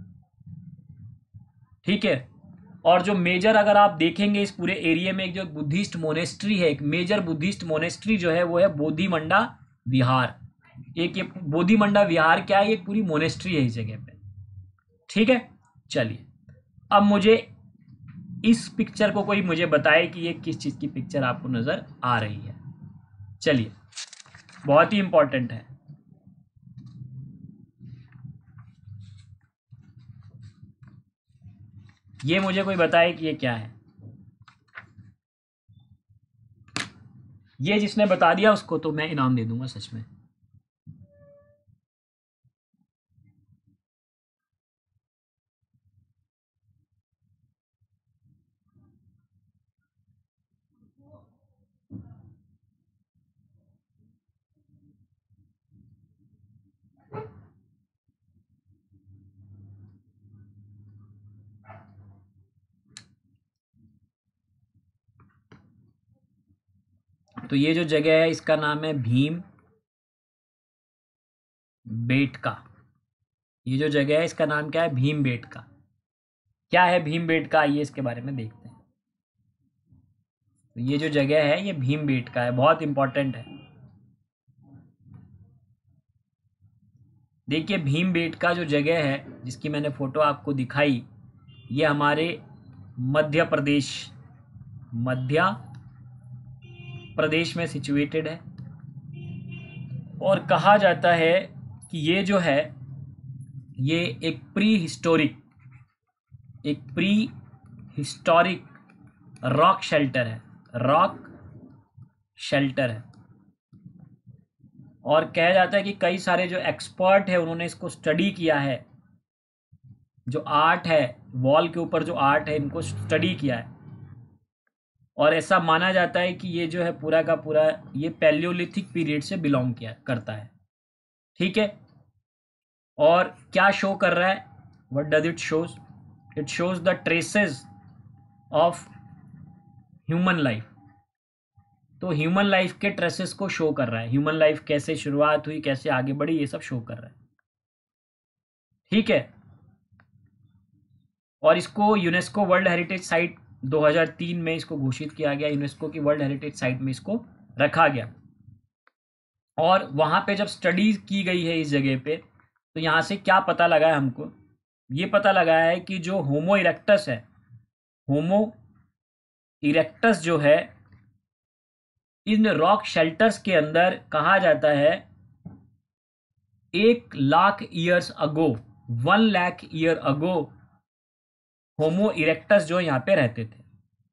S1: ठीक है, और जो मेजर अगर आप देखेंगे इस पूरे एरिया में, एक जो बुद्धिस्ट मोनेस्ट्री है, एक मेजर बुद्धिस्ट मोनेस्ट्री जो है वो है बोधिमंडा विहार। एक ये बोधिमंडा विहार क्या है? ये पूरी मोनेस्ट्री है इस जगह पे। ठीक है, चलिए अब मुझे इस पिक्चर को कोई मुझे बताए कि ये किस चीज की पिक्चर आपको नजर आ रही है। चलिए, बहुत ही इंपॉर्टेंट है। ये मुझे कोई बताए कि ये क्या है। ये जिसने बता दिया उसको तो मैं इनाम दे दूंगा सच में। तो ये जो जगह है इसका नाम है भीम बेटका। ये जो जगह है इसका नाम क्या है? भीम बेटका। क्या है भीम बेटका? आइए इसके बारे में देखते हैं। तो ये जो जगह है ये भीम बेटका है, बहुत इंपॉर्टेंट है। देखिए, भीम बेटका जो जगह है जिसकी मैंने फोटो आपको दिखाई, ये हमारे मध्य प्रदेश में सिचुएटेड है। और कहा जाता है कि ये जो है ये एक प्री हिस्टोरिक रॉक शेल्टर है, और कहा जाता है कि कई सारे जो एक्सपर्ट है उन्होंने इसको स्टडी किया है। जो आर्ट है, वॉल के ऊपर जो आर्ट है, इनको स्टडी किया है, और ऐसा माना जाता है कि ये जो है पूरा का पूरा ये पैलियोलिथिक पीरियड से बिलोंग करता है। ठीक है, और क्या शो कर रहा है? What does it shows? It shows the traces of human life. तो ह्यूमन लाइफ के ट्रेसेस को शो कर रहा है, ह्यूमन लाइफ कैसे शुरुआत हुई, कैसे आगे बढ़ी, ये सब शो कर रहा है। ठीक है, और इसको यूनेस्को वर्ल्ड हेरिटेज साइट 2003 में इसको घोषित किया गया, यूनेस्को की वर्ल्ड हेरिटेज साइट में इसको रखा गया। और वहां पे जब स्टडी की गई है इस जगह पे, तो यहाँ से क्या पता लगा है हमको? ये पता लगा है कि जो होमो इरेक्टस है, होमो इरेक्टस जो है, इन रॉक शेल्टर्स के अंदर कहा जाता है 1,00,000 years ago, 1,00,000 year ago homo erectus जो यहाँ पे रहते थे।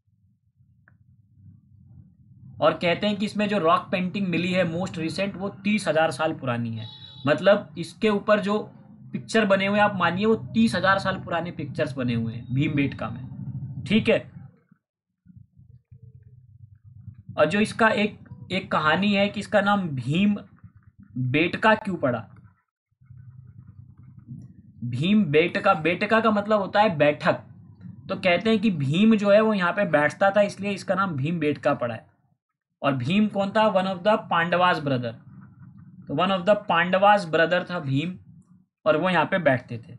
S1: और कहते हैं कि इसमें जो रॉक पेंटिंग मिली है मोस्ट रिसेंट, वो 30,000 साल पुरानी है। मतलब इसके ऊपर जो पिक्चर बने हुए हैं, आप मानिए वो 30,000 साल पुराने पिक्चर्स बने हुए हैं भीमबेटका में। ठीक है, और जो इसका एक कहानी है कि इसका नाम भीम बेटका क्यों पड़ा। भीम बेटका का मतलब होता है बैठक। तो कहते हैं कि भीम जो है वो यहाँ पे बैठता था, इसलिए इसका नाम भीम बेटका पड़ा है। और भीम कौन था? One of the Pandavas brother. तो one of the Pandavas brother था भीम, और वो यहाँ पे बैठते थे।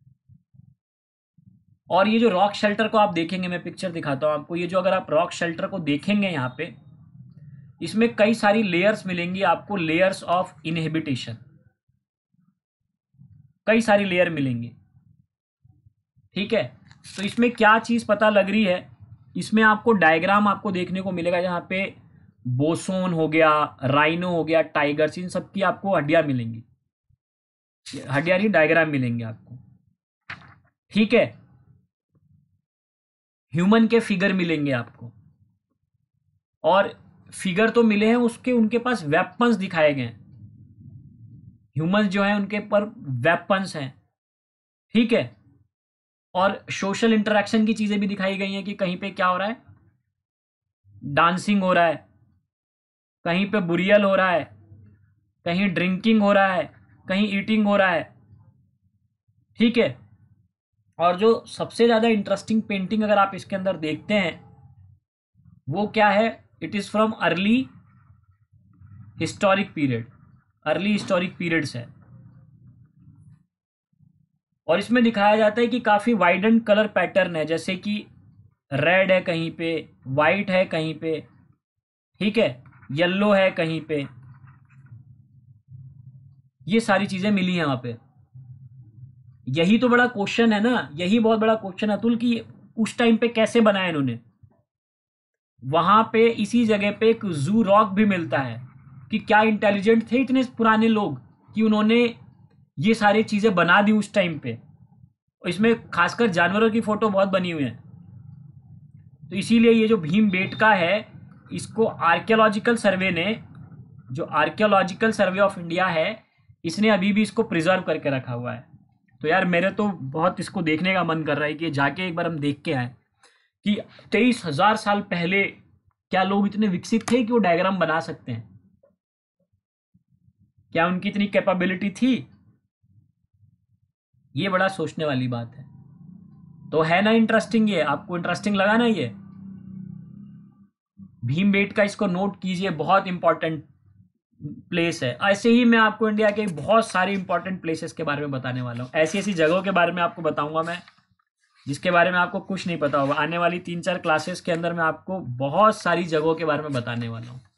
S1: और ये जो रॉक शेल्टर को आप देखेंगे, मैं पिक्चर दिखाता हूँ आपको, ये जो अगर आप रॉक शेल्टर को देखेंगे यहाँ पे, इसमें कई सारी लेयर्स मिलेंगी आपको, लेयर्स ऑफ इनहेबिटेशन, कई सारी लेयर मिलेंगी। ठीक है, तो इसमें क्या चीज पता लग रही है, इसमें आपको डायग्राम आपको देखने को मिलेगा, जहाँ पे बोसोन हो गया, राइनो हो गया, टाइगर्स, इन सब की आपको हड्डियां मिलेंगी, हड्डियां नहीं, डायग्राम मिलेंगे आपको। ठीक है, ह्यूमन के फिगर मिलेंगे आपको, और फिगर तो मिले हैं, उसके उनके पास वेपन्स दिखाए गए हैं। ह्यूमंस जो हैं उनके पर वेपन्स हैं। ठीक है, और सोशल इंटरेक्शन की चीजें भी दिखाई गई हैं कि कहीं पे क्या हो रहा है, डांसिंग हो रहा है, कहीं पे बुरियल हो रहा है, कहीं ड्रिंकिंग हो रहा है, कहीं ईटिंग हो रहा है। ठीक है, और जो सबसे ज़्यादा इंटरेस्टिंग पेंटिंग अगर आप इसके अंदर देखते हैं वो क्या है, it is from early historic period, early historic periods है। और इसमें दिखाया जाता है कि काफ़ी वाइडेंट कलर पैटर्न है, जैसे कि रेड है कहीं पे, वाइट है कहीं पे, ठीक है, येलो है कहीं पे, ये सारी चीज़ें मिली हैं वहाँ पे। यही तो बड़ा क्वेश्चन है ना, यही बहुत बड़ा क्वेश्चन है अतुल, कि उस टाइम पे कैसे बनाया इन्होंने। वहां पे इसी जगह पे एक जू रॉक भी मिलता है, कि क्या इंटेलिजेंट थे इतने पुराने लोग कि उन्होंने ये सारी चीजें बना दी उस टाइम पे। इसमें खासकर जानवरों की फोटो बहुत बनी हुई है। तो इसीलिए ये जो भीम बेटका है, इसको आर्कियोलॉजिकल सर्वे ने, जो आर्कियोलॉजिकल सर्वे ऑफ इंडिया है, इसने अभी भी इसको प्रिजर्व करके रखा हुआ है। तो यार मेरे तो बहुत इसको देखने का मन कर रहा है कि जाके एक बार हम देख के आए कि 23,000 साल पहले क्या लोग इतने विकसित थे कि वो डायग्राम बना सकते हैं, क्या उनकी इतनी कैपेबिलिटी थी। ये बड़ा सोचने वाली बात है। तो है ना इंटरेस्टिंग, ये आपको इंटरेस्टिंग लगा ना? ये भीमबेटका, इसको नोट कीजिए, बहुत इंपॉर्टेंट प्लेस है। ऐसे ही मैं आपको इंडिया के बहुत सारे इंपॉर्टेंट प्लेसेस के बारे में बताने वाला हूँ, ऐसी ऐसी जगहों के बारे में आपको बताऊंगा मैं, जिसके बारे में आपको कुछ नहीं पता होगा। आने वाली 3-4 क्लासेस के अंदर मैं आपको बहुत सारी जगहों के बारे में बताने वाला हूँ,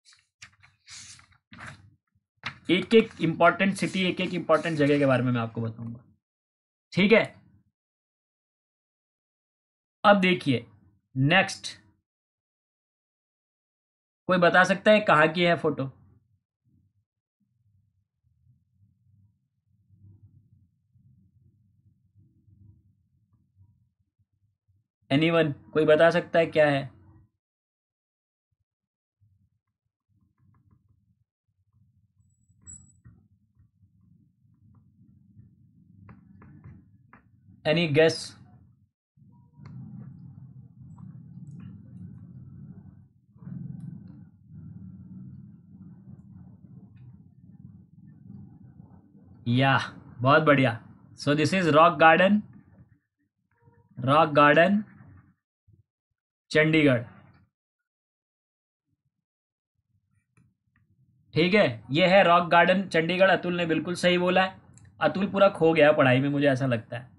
S1: एक एक इंपॉर्टेंट सिटी, एक एक इंपॉर्टेंट जगह के बारे में मैं आपको बताऊंगा। ठीक है, अब देखिए नेक्स्ट, कोई बता सकता है कहाँ की है फोटो? एनीवन, कोई बता सकता है क्या है? Any guess? या, बहुत बढ़िया। So this is rock garden, rock garden Chandigarh. ठीक है, ये है रॉक गार्डन चंडीगढ़। अतुल ने बिल्कुल सही बोला है। अतुल पूरा खो गया पढ़ाई में, मुझे ऐसा लगता है।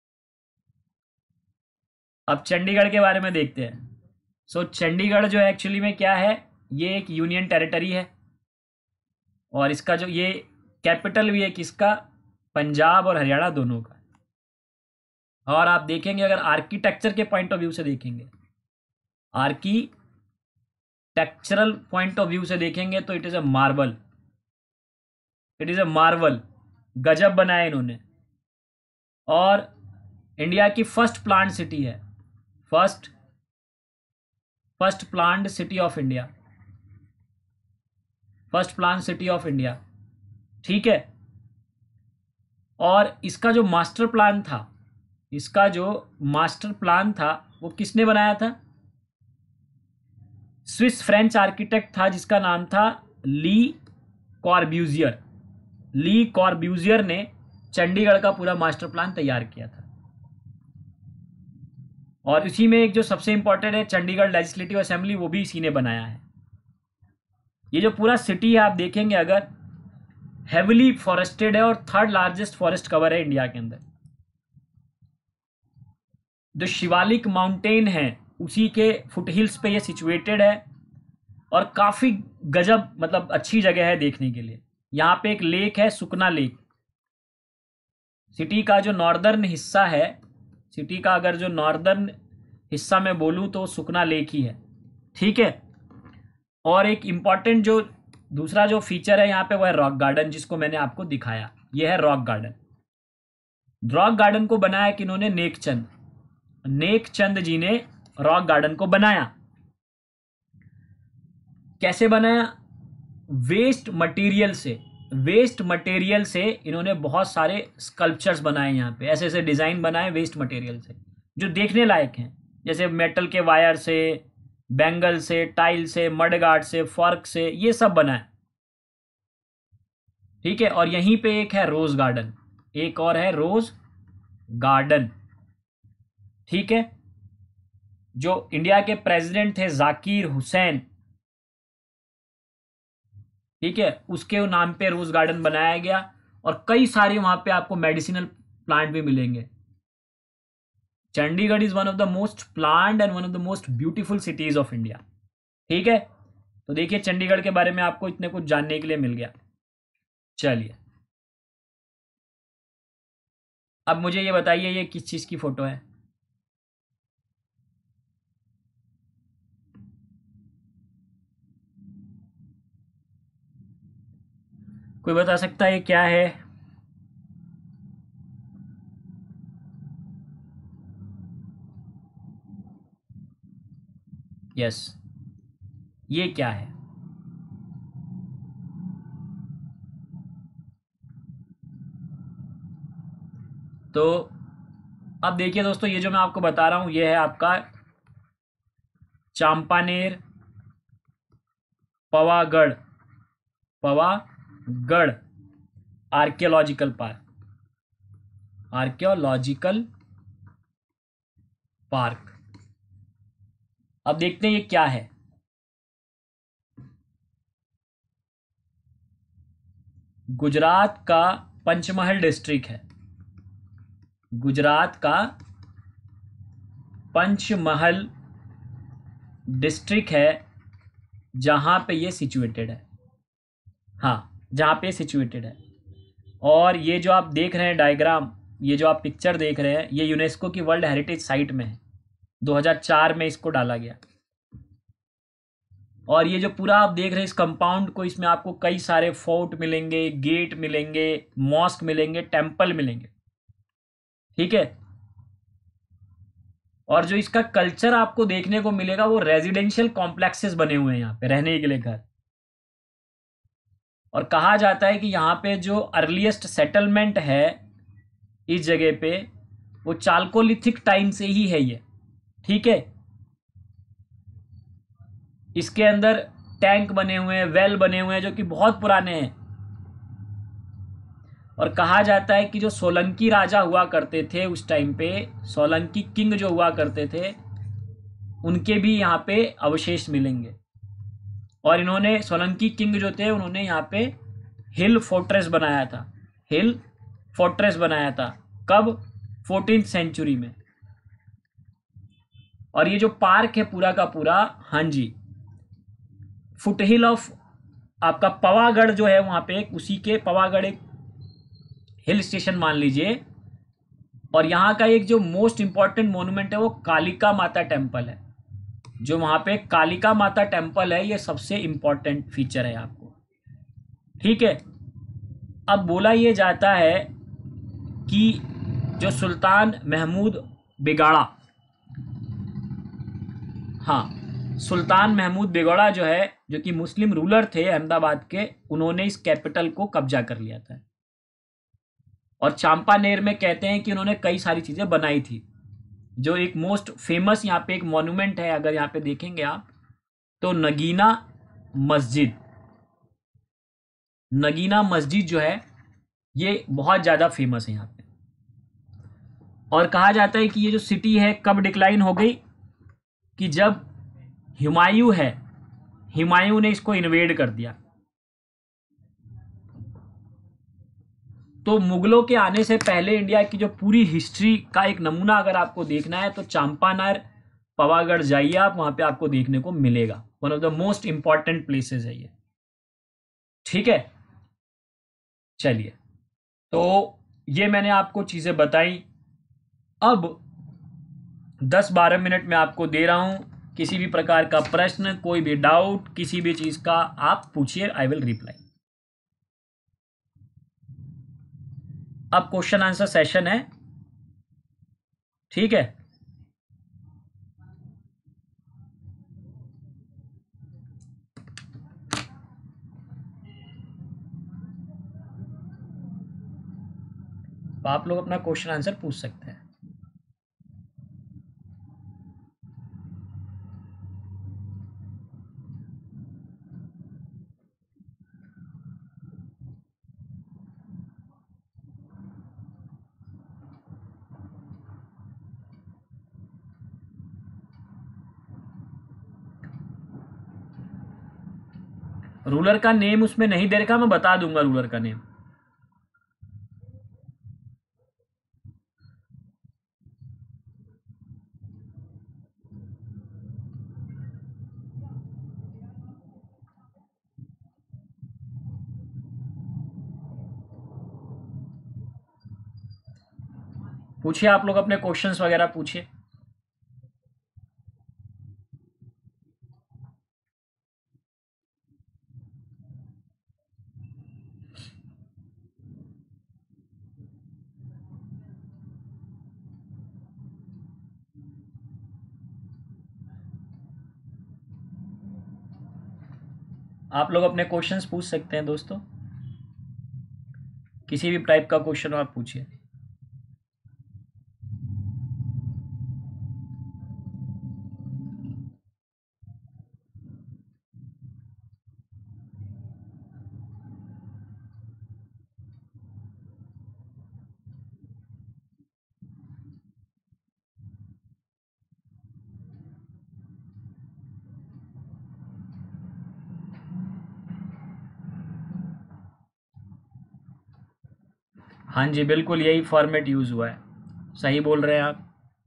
S1: अब चंडीगढ़ के बारे में देखते हैं। सो चंडीगढ़ जो है एक्चुअली में क्या है, ये एक यूनियन टेरिटरी है, और इसका जो ये कैपिटल भी है किसका, पंजाब और हरियाणा दोनों का। और आप देखेंगे अगर आर्किटेक्चर के पॉइंट ऑफ व्यू से देखेंगे, आर्किटेक्चरल पॉइंट ऑफ व्यू से देखेंगे, तो it is a marble, it is a marble, गजब बनाया इन्होंने। और इंडिया की फर्स्ट प्लांट सिटी है, first first plant city of India, first plant city of India. ठीक है, और इसका जो मास्टर प्लान था, इसका जो मास्टर प्लान था वो किसने बनाया था? स्विस फ्रेंच आर्किटेक्ट था जिसका नाम था ली कॉर्ब्यूजियर। ली कॉर्ब्यूजियर ने चंडीगढ़ का पूरा मास्टर प्लान तैयार किया था। और इसी में एक जो सबसे इंपॉर्टेंट है चंडीगढ़ लेजिस्लेटिव असेंबली, वो भी इसी ने बनाया है। ये जो पूरा सिटी है आप देखेंगे अगर, हेविली फॉरेस्टेड है और थर्ड लार्जेस्ट फॉरेस्ट कवर है इंडिया के अंदर। जो शिवालिक माउंटेन है उसी के फुटहिल्स पे ये सिचुएटेड है और काफ़ी गजब मतलब अच्छी जगह है देखने के लिए। यहाँ पे एक लेक है, सुकना लेक। सिटी का जो नॉर्दर्न हिस्सा है, सिटी का अगर जो नॉर्दर्न हिस्सा में बोलूँ तो सुकना लेक ही है, ठीक है। और एक इम्पॉर्टेंट जो दूसरा जो फीचर है यहाँ पे वो है रॉक गार्डन, जिसको मैंने आपको दिखाया। ये है रॉक गार्डन। रॉक गार्डन को बनाया किन्होंने? नेकचंद जी ने रॉक गार्डन को बनाया। कैसे बनाया? वेस्ट मटेरियल से इन्होंने बहुत सारे स्कल्पचर्स बनाए यहाँ पे, ऐसे ऐसे डिजाइन बनाए वेस्ट मटेरियल से जो देखने लायक हैं, जैसे मेटल के वायर से, बैंगल से, टाइल से, मडगार्ड से, फॉर्क से, ये सब बनाए, ठीक है। और यहीं पे एक है रोज गार्डन, एक और है रोज गार्डन, ठीक है। जो इंडिया के प्रेसिडेंट थे जाकिर हुसैन, ठीक है, उसके नाम पे रोज गार्डन बनाया गया। और कई सारे वहां पे आपको मेडिसिनल प्लांट भी मिलेंगे। Chandigarh is one of the most plant and one of the most beautiful cities of India, ठीक है। तो देखिए चंडीगढ़ के बारे में आपको इतने कुछ जानने के लिए मिल गया। चलिए अब मुझे ये बताइए ये किस चीज की फोटो है? कोई बता सकता है ये क्या है? यस, ये क्या है? तो अब देखिए दोस्तों, ये जो मैं आपको बता रहा हूं ये है आपका चांपानेर पवागढ़ आर्कियोलॉजिकल पार्क। अब देखते हैं ये क्या है। गुजरात का पंचमहल डिस्ट्रिक्ट है, गुजरात का पंचमहल डिस्ट्रिक्ट है जहां पे ये सिचुएटेड है। हाँ, जहां पे सिचुएटेड है। और ये जो आप देख रहे हैं डायग्राम, ये जो आप पिक्चर देख रहे हैं, ये यूनेस्को की वर्ल्ड हेरिटेज साइट में है। 2004 में इसको डाला गया। और ये जो पूरा आप देख रहे हैं इस कंपाउंड को, इसमें आपको कई सारे फोर्ट मिलेंगे, गेट मिलेंगे, मॉस्क मिलेंगे, टेम्पल मिलेंगे, ठीक है। और जो इसका कल्चर आपको देखने को मिलेगा वो रेजिडेंशियल कॉम्प्लेक्सेस बने हुए हैं यहाँ पे रहने के लिए घर। और कहा जाता है कि यहाँ पे जो अर्लीस्ट सेटलमेंट है इस जगह पे वो चाल्कोलिथिक टाइम से ही है ये, ठीक है। इसके अंदर टैंक बने हुए हैं, वेल बने हुए हैं जो कि बहुत पुराने हैं। और कहा जाता है कि जो सोलंकी राजा हुआ करते थे उस टाइम पे, सोलंकी किंग जो हुआ करते थे, उनके भी यहाँ पे अवशेष मिलेंगे। और इन्होंने सोलंकी किंग जो थे उन्होंने यहाँ पे हिल फोर्ट्रेस बनाया था। कब? 14th सेंचुरी में। और ये जो पार्क है पूरा का पूरा, हाँ जी, फुटहिल ऑफ आपका पवागढ़ जो है वहां पे, उसी के पवागढ़ एक हिल स्टेशन मान लीजिए। और यहाँ का एक जो मोस्ट इंपॉर्टेंट मोन्यूमेंट है वो कालिका माता टेम्पल है। जो वहां पे कालिका माता टेम्पल है ये सबसे इंपॉर्टेंट फीचर है आपको, ठीक है। अब बोला ये जाता है कि जो सुल्तान महमूद बेगाड़ा, हाँ, सुल्तान महमूद बेगौड़ा जो है, जो कि मुस्लिम रूलर थे अहमदाबाद के, उन्होंने इस कैपिटल को कब्जा कर लिया था। और चांपानेर में कहते हैं कि उन्होंने कई सारी चीजें बनाई थी। जो एक मोस्ट फेमस यहाँ पे एक मॉन्यूमेंट है, अगर यहाँ पे देखेंगे आप तो नगीना मस्जिद जो है ये बहुत ज़्यादा फेमस है यहाँ पे। और कहा जाता है कि ये जो सिटी है कब डिक्लाइन हो गई, कि जब हुमायूं ने इसको इन्वेड कर दिया। तो मुगलों के आने से पहले इंडिया की जो पूरी हिस्ट्री का एक नमूना अगर आपको देखना है तो चंपानेर पवागढ़ जाइए आप, वहां पे आपको देखने को मिलेगा। One of the most important places है ये। ठीक है, चलिए, तो ये मैंने आपको चीजें बताई। अब 10-12 मिनट में आपको दे रहा हूं, किसी भी प्रकार का प्रश्न, कोई भी डाउट, किसी भी चीज का आप पूछिए, आई विल रिप्लाई। अब क्वेश्चन आंसर सेशन है, ठीक है। तो आप लोग अपना क्वेश्चन आंसर पूछ सकते हैं। रूलर का नेम उसमें नहीं दे रखा, मैं बता दूंगा रूलर का नेम। पूछिए, आप लोग अपने क्वेश्चंस वगैरह पूछिए। आप लोग अपने क्वेश्चंस पूछ सकते हैं दोस्तों, किसी भी टाइप का क्वेश्चन आप पूछिए। हाँ जी, बिल्कुल यही फॉर्मेट यूज हुआ है, सही बोल रहे हैं आप।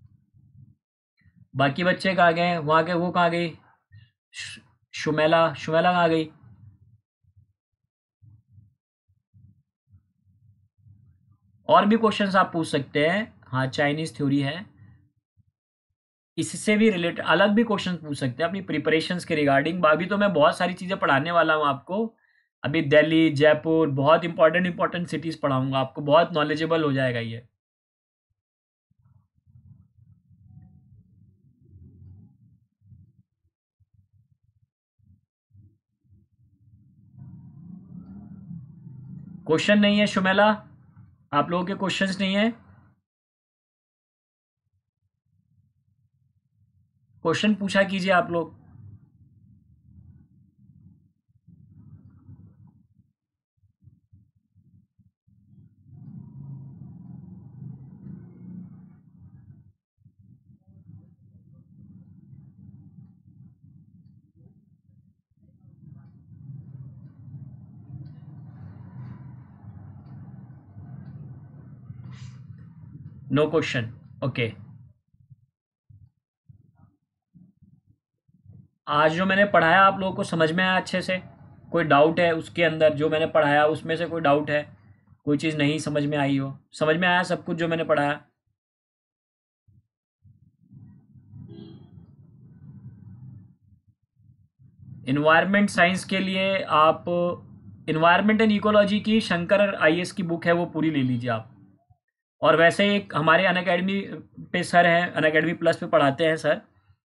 S1: बाकी बच्चे कहाँ गए, वहाँ के वो कहाँ गई, शुमेला शुमेला कहाँ गई? और भी क्वेश्चंस आप पूछ सकते हैं। हाँ, चाइनीज थ्योरी है, इससे भी रिलेटेड अलग भी क्वेश्चन पूछ सकते हैं अपनी प्रिपरेशंस के रिगार्डिंग। अभी तो मैं बहुत सारी चीज़ें पढ़ाने वाला हूँ आपको। अभी दिल्ली, जयपुर, बहुत इंपॉर्टेंट इंपॉर्टेंट सिटीज़ पढ़ाऊंगा आपको, बहुत नॉलेजेबल हो जाएगा ये। क्वेश्चन नहीं है शुमेला, आप लोगों के क्वेश्चंस नहीं है? क्वेश्चन पूछा कीजिए आप लोग। No question, okay. आज जो मैंने पढ़ाया आप लोगों को समझ में आया अच्छे से? कोई डाउट है उसके अंदर, जो मैंने पढ़ाया उसमें से कोई डाउट है, कोई चीज़ नहीं समझ में आई हो? समझ में आया सब कुछ जो मैंने पढ़ाया? इन्वायरमेंट साइंस के लिए आप इन्वायरमेंट एंड इकोलॉजी की शंकर आईएएस की बुक है, वो पूरी ले लीजिए आप। और वैसे एक हमारे अन अकेडमी पे सर हैं, अन अकेडमी प्लस पे पढ़ाते हैं सर,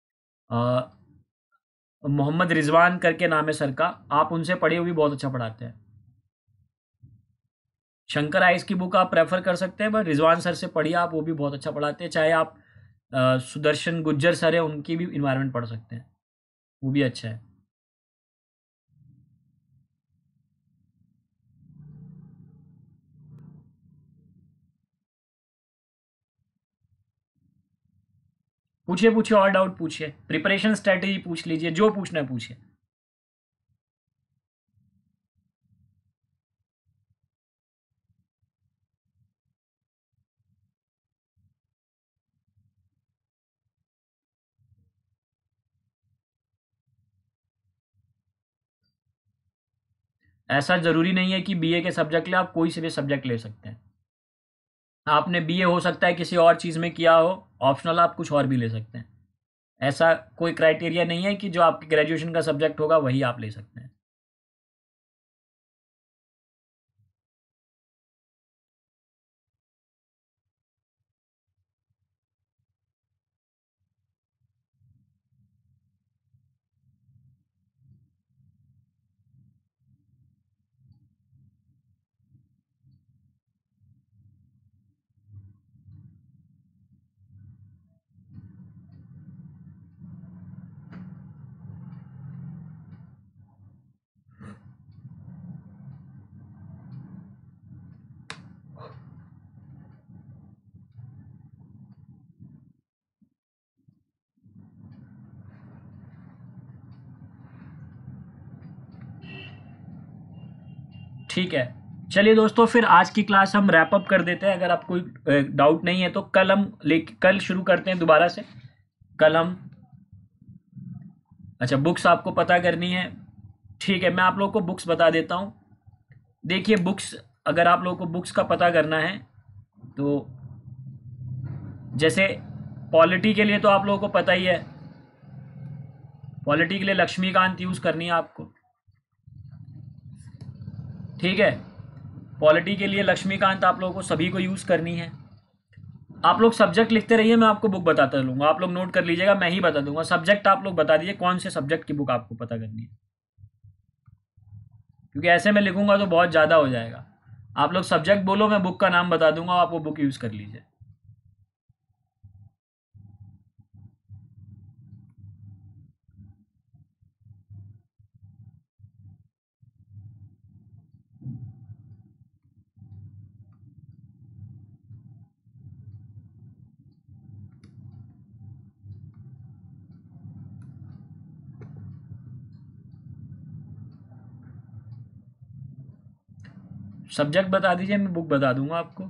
S1: मोहम्मद रिजवान करके नाम है सर का, आप उनसे पढ़िए, वो भी बहुत अच्छा पढ़ाते हैं। शंकर आईएएस की बुक आप प्रेफर कर सकते हैं, बट रिजवान सर से पढ़िए आप, वो भी बहुत अच्छा पढ़ाते हैं। चाहे आप सुदर्शन गुज्जर सर है, उनकी भी इन्वायरमेंट पढ़ सकते हैं, वो भी अच्छा है। पूछिए पूछिए, और डाउट पूछिए, प्रिपरेशन स्ट्रेटेजी पूछ लीजिए, जो पूछना है पूछिए। ऐसा ज़रूरी नहीं है कि बीए के सब्जेक्ट ले, आप कोई से भी सब्जेक्ट ले सकते हैं। आपने बीए हो सकता है किसी और चीज़ में किया हो, ऑप्शनल आप कुछ और भी ले सकते हैं। ऐसा कोई क्राइटेरिया नहीं है कि जो आपकी ग्रेजुएशन का सब्जेक्ट होगा वही आप ले सकते हैं। ठीक है, चलिए दोस्तों, फिर आज की क्लास हम रैप अप कर देते हैं। अगर आप कोई डाउट नहीं है तो कल शुरू करते हैं दोबारा से। कल हम, अच्छा, बुक्स आपको पता करनी है। ठीक है, मैं आप लोगों को बुक्स बता देता हूँ। देखिए बुक्स, अगर आप लोगों को बुक्स का पता करना है तो जैसे पॉलिटी के लिए तो आप लोगों को पता ही है, पॉलिटी के लिए लक्ष्मीकांत यूज़ करनी है आपको। ठीक है, पॉलिटी के लिए लक्ष्मीकांत आप लोगों को सभी को यूज़ करनी है। आप लोग सब्जेक्ट लिखते रहिए, मैं आपको बुक बताता रहूँगा, आप लोग नोट कर लीजिएगा, मैं ही बता दूंगा। सब्जेक्ट आप लोग बता दीजिए कौन से सब्जेक्ट की बुक आपको पता करनी है, क्योंकि ऐसे में लिखूंगा तो बहुत ज़्यादा हो जाएगा। आप लोग सब्जेक्ट बोलो, मैं बुक का नाम बता दूंगा, आप वो बुक यूज़ कर लीजिए। सब्जेक्ट बता दीजिए, मैं बुक बता दूंगा आपको।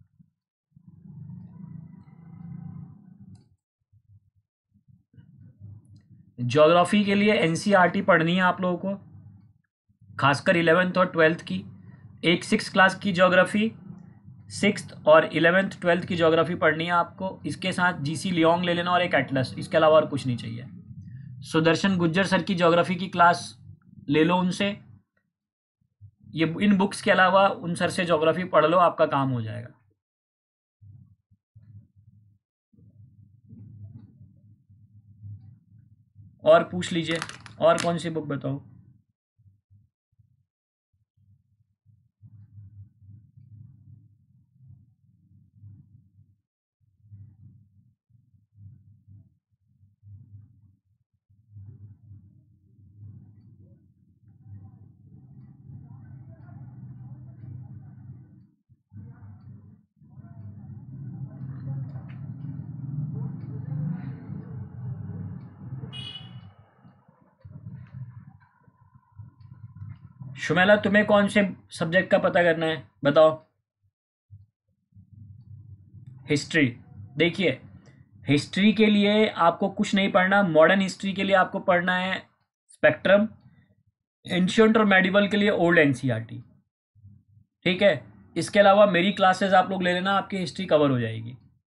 S1: ज्योग्राफी के लिए एनसीईआरटी पढ़नी है आप लोगों को, खासकर 11th और 12th की। एक 6th क्लास की ज्योग्राफी, 6th और 11th 12th की ज्योग्राफी पढ़नी है आपको। इसके साथ जीसी लियोंग ले लेना और एक एटलस, इसके अलावा और कुछ नहीं चाहिए। सुदर्शन गुज्जर सर की ज्योग्राफी की क्लास ले लो उनसे। ये इन बुक्स के अलावा उन सर से ज्योग्राफी पढ़ लो, आपका काम हो जाएगा। और पूछ लीजिए, और कौन सी बुक बताओ। शुमेला, तुम्हें कौन से सब्जेक्ट का पता करना है, बताओ। हिस्ट्री। देखिए, हिस्ट्री के लिए आपको कुछ नहीं पढ़ना। मॉडर्न हिस्ट्री के लिए आपको पढ़ना है स्पेक्ट्रम। एंशियंट और मेडिवल के लिए ओल्ड एनसीईआरटी। ठीक है, इसके अलावा मेरी क्लासेस आप लोग ले लेना, आपकी हिस्ट्री कवर हो जाएगी।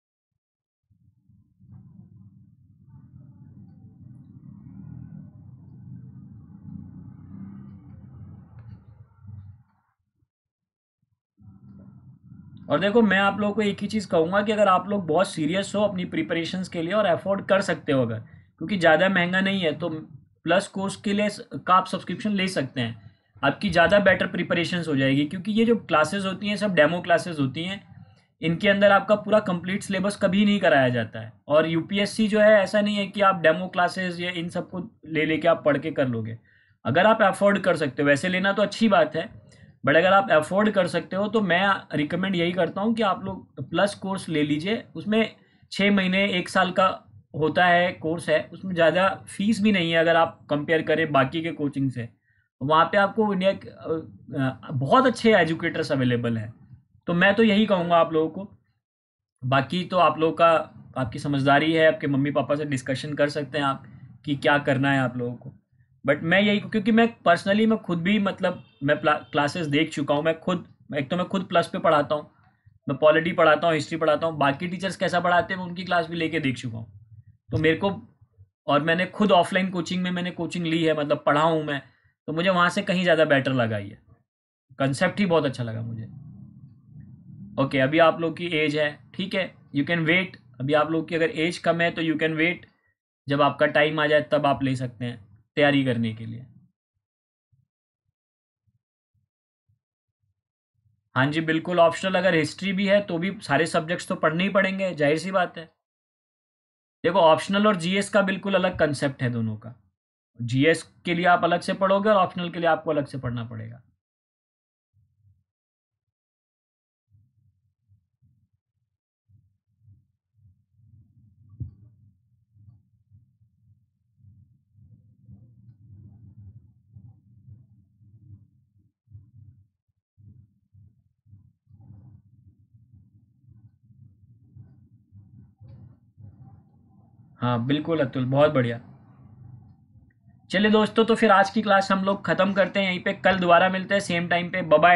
S1: और देखो, मैं आप लोगों को एक ही चीज़ कहूँगा कि अगर आप लोग बहुत सीरियस हो अपनी प्रिपरेशंस के लिए और अफोर्ड कर सकते हो अगर, क्योंकि ज़्यादा महंगा नहीं है, तो प्लस कोर्स के लिए का आप सब्सक्रिप्शन ले सकते हैं। आपकी ज़्यादा बेटर प्रिपरेशंस हो जाएगी, क्योंकि ये जो क्लासेस होती हैं सब डेमो क्लासेस होती हैं। इनके अंदर आपका पूरा कंप्लीट सिलेबस कभी नहीं कराया जाता है। और यूपीएससी जो है, ऐसा नहीं है कि आप डेमो क्लासेस या इन सबको ले लेके आप पढ़ के कर लोगे। अगर आप अफोर्ड कर सकते हो, वैसे लेना तो अच्छी बात है, बट अगर आप अफोर्ड कर सकते हो तो मैं रिकमेंड यही करता हूँ कि आप लोग प्लस कोर्स ले लीजिए। उसमें 6 महीने 1 साल का होता है कोर्स है उसमें ज़्यादा फीस भी नहीं है अगर आप कंपेयर करें बाकी के कोचिंग से। वहाँ पे आपको इंडिया के बहुत अच्छे एजुकेटर्स अवेलेबल हैं। तो मैं तो यही कहूँगा आप लोगों को, बाकी तो आप लोगों का, आपकी समझदारी है, आपके मम्मी पापा से डिस्कशन कर सकते हैं आप कि क्या करना है आप लोगों को। बट मैं यही, क्योंकि मैं पर्सनली मैं खुद भी मतलब मैं क्लासेस देख चुका हूँ। मैं खुद, एक तो मैं खुद प्लस पे पढ़ाता हूँ, मैं पॉलिटी पढ़ाता हूँ, हिस्ट्री पढ़ाता हूँ, बाकी टीचर्स कैसा पढ़ाते हैं मैं उनकी क्लास भी लेके देख चुका हूँ। तो मेरे को, और मैंने खुद ऑफलाइन कोचिंग में मैंने कोचिंग ली है, मतलब पढ़ा हूँ मैं, तो मुझे वहाँ से कहीं ज़्यादा बेटर लगा ये कंसेप्ट ही बहुत अच्छा लगा मुझे। ओके, अभी आप लोग की एज है, ठीक है, यू कैन वेट। अभी आप लोग की अगर एज कम है तो यू कैन वेट, जब आपका टाइम आ जाए तब आप ले सकते हैं तैयारी करने के लिए। हाँ जी बिल्कुल ऑप्शनल, अगर हिस्ट्री भी है तो भी सारे सब्जेक्ट्स तो पढ़ने ही पड़ेंगे, जाहिर सी बात है। देखो ऑप्शनल और जीएस का बिल्कुल अलग कंसेप्ट है दोनों का। जीएस के लिए आप अलग से पढ़ोगे और ऑप्शनल के लिए आपको अलग से पढ़ना पड़ेगा। हाँ बिल्कुल अतुल, बहुत बढ़िया। चलिए दोस्तों, तो फिर आज की क्लास हम लोग खत्म करते हैं यहीं पे, कल दोबारा मिलते हैं सेम टाइम पे। Bye bye.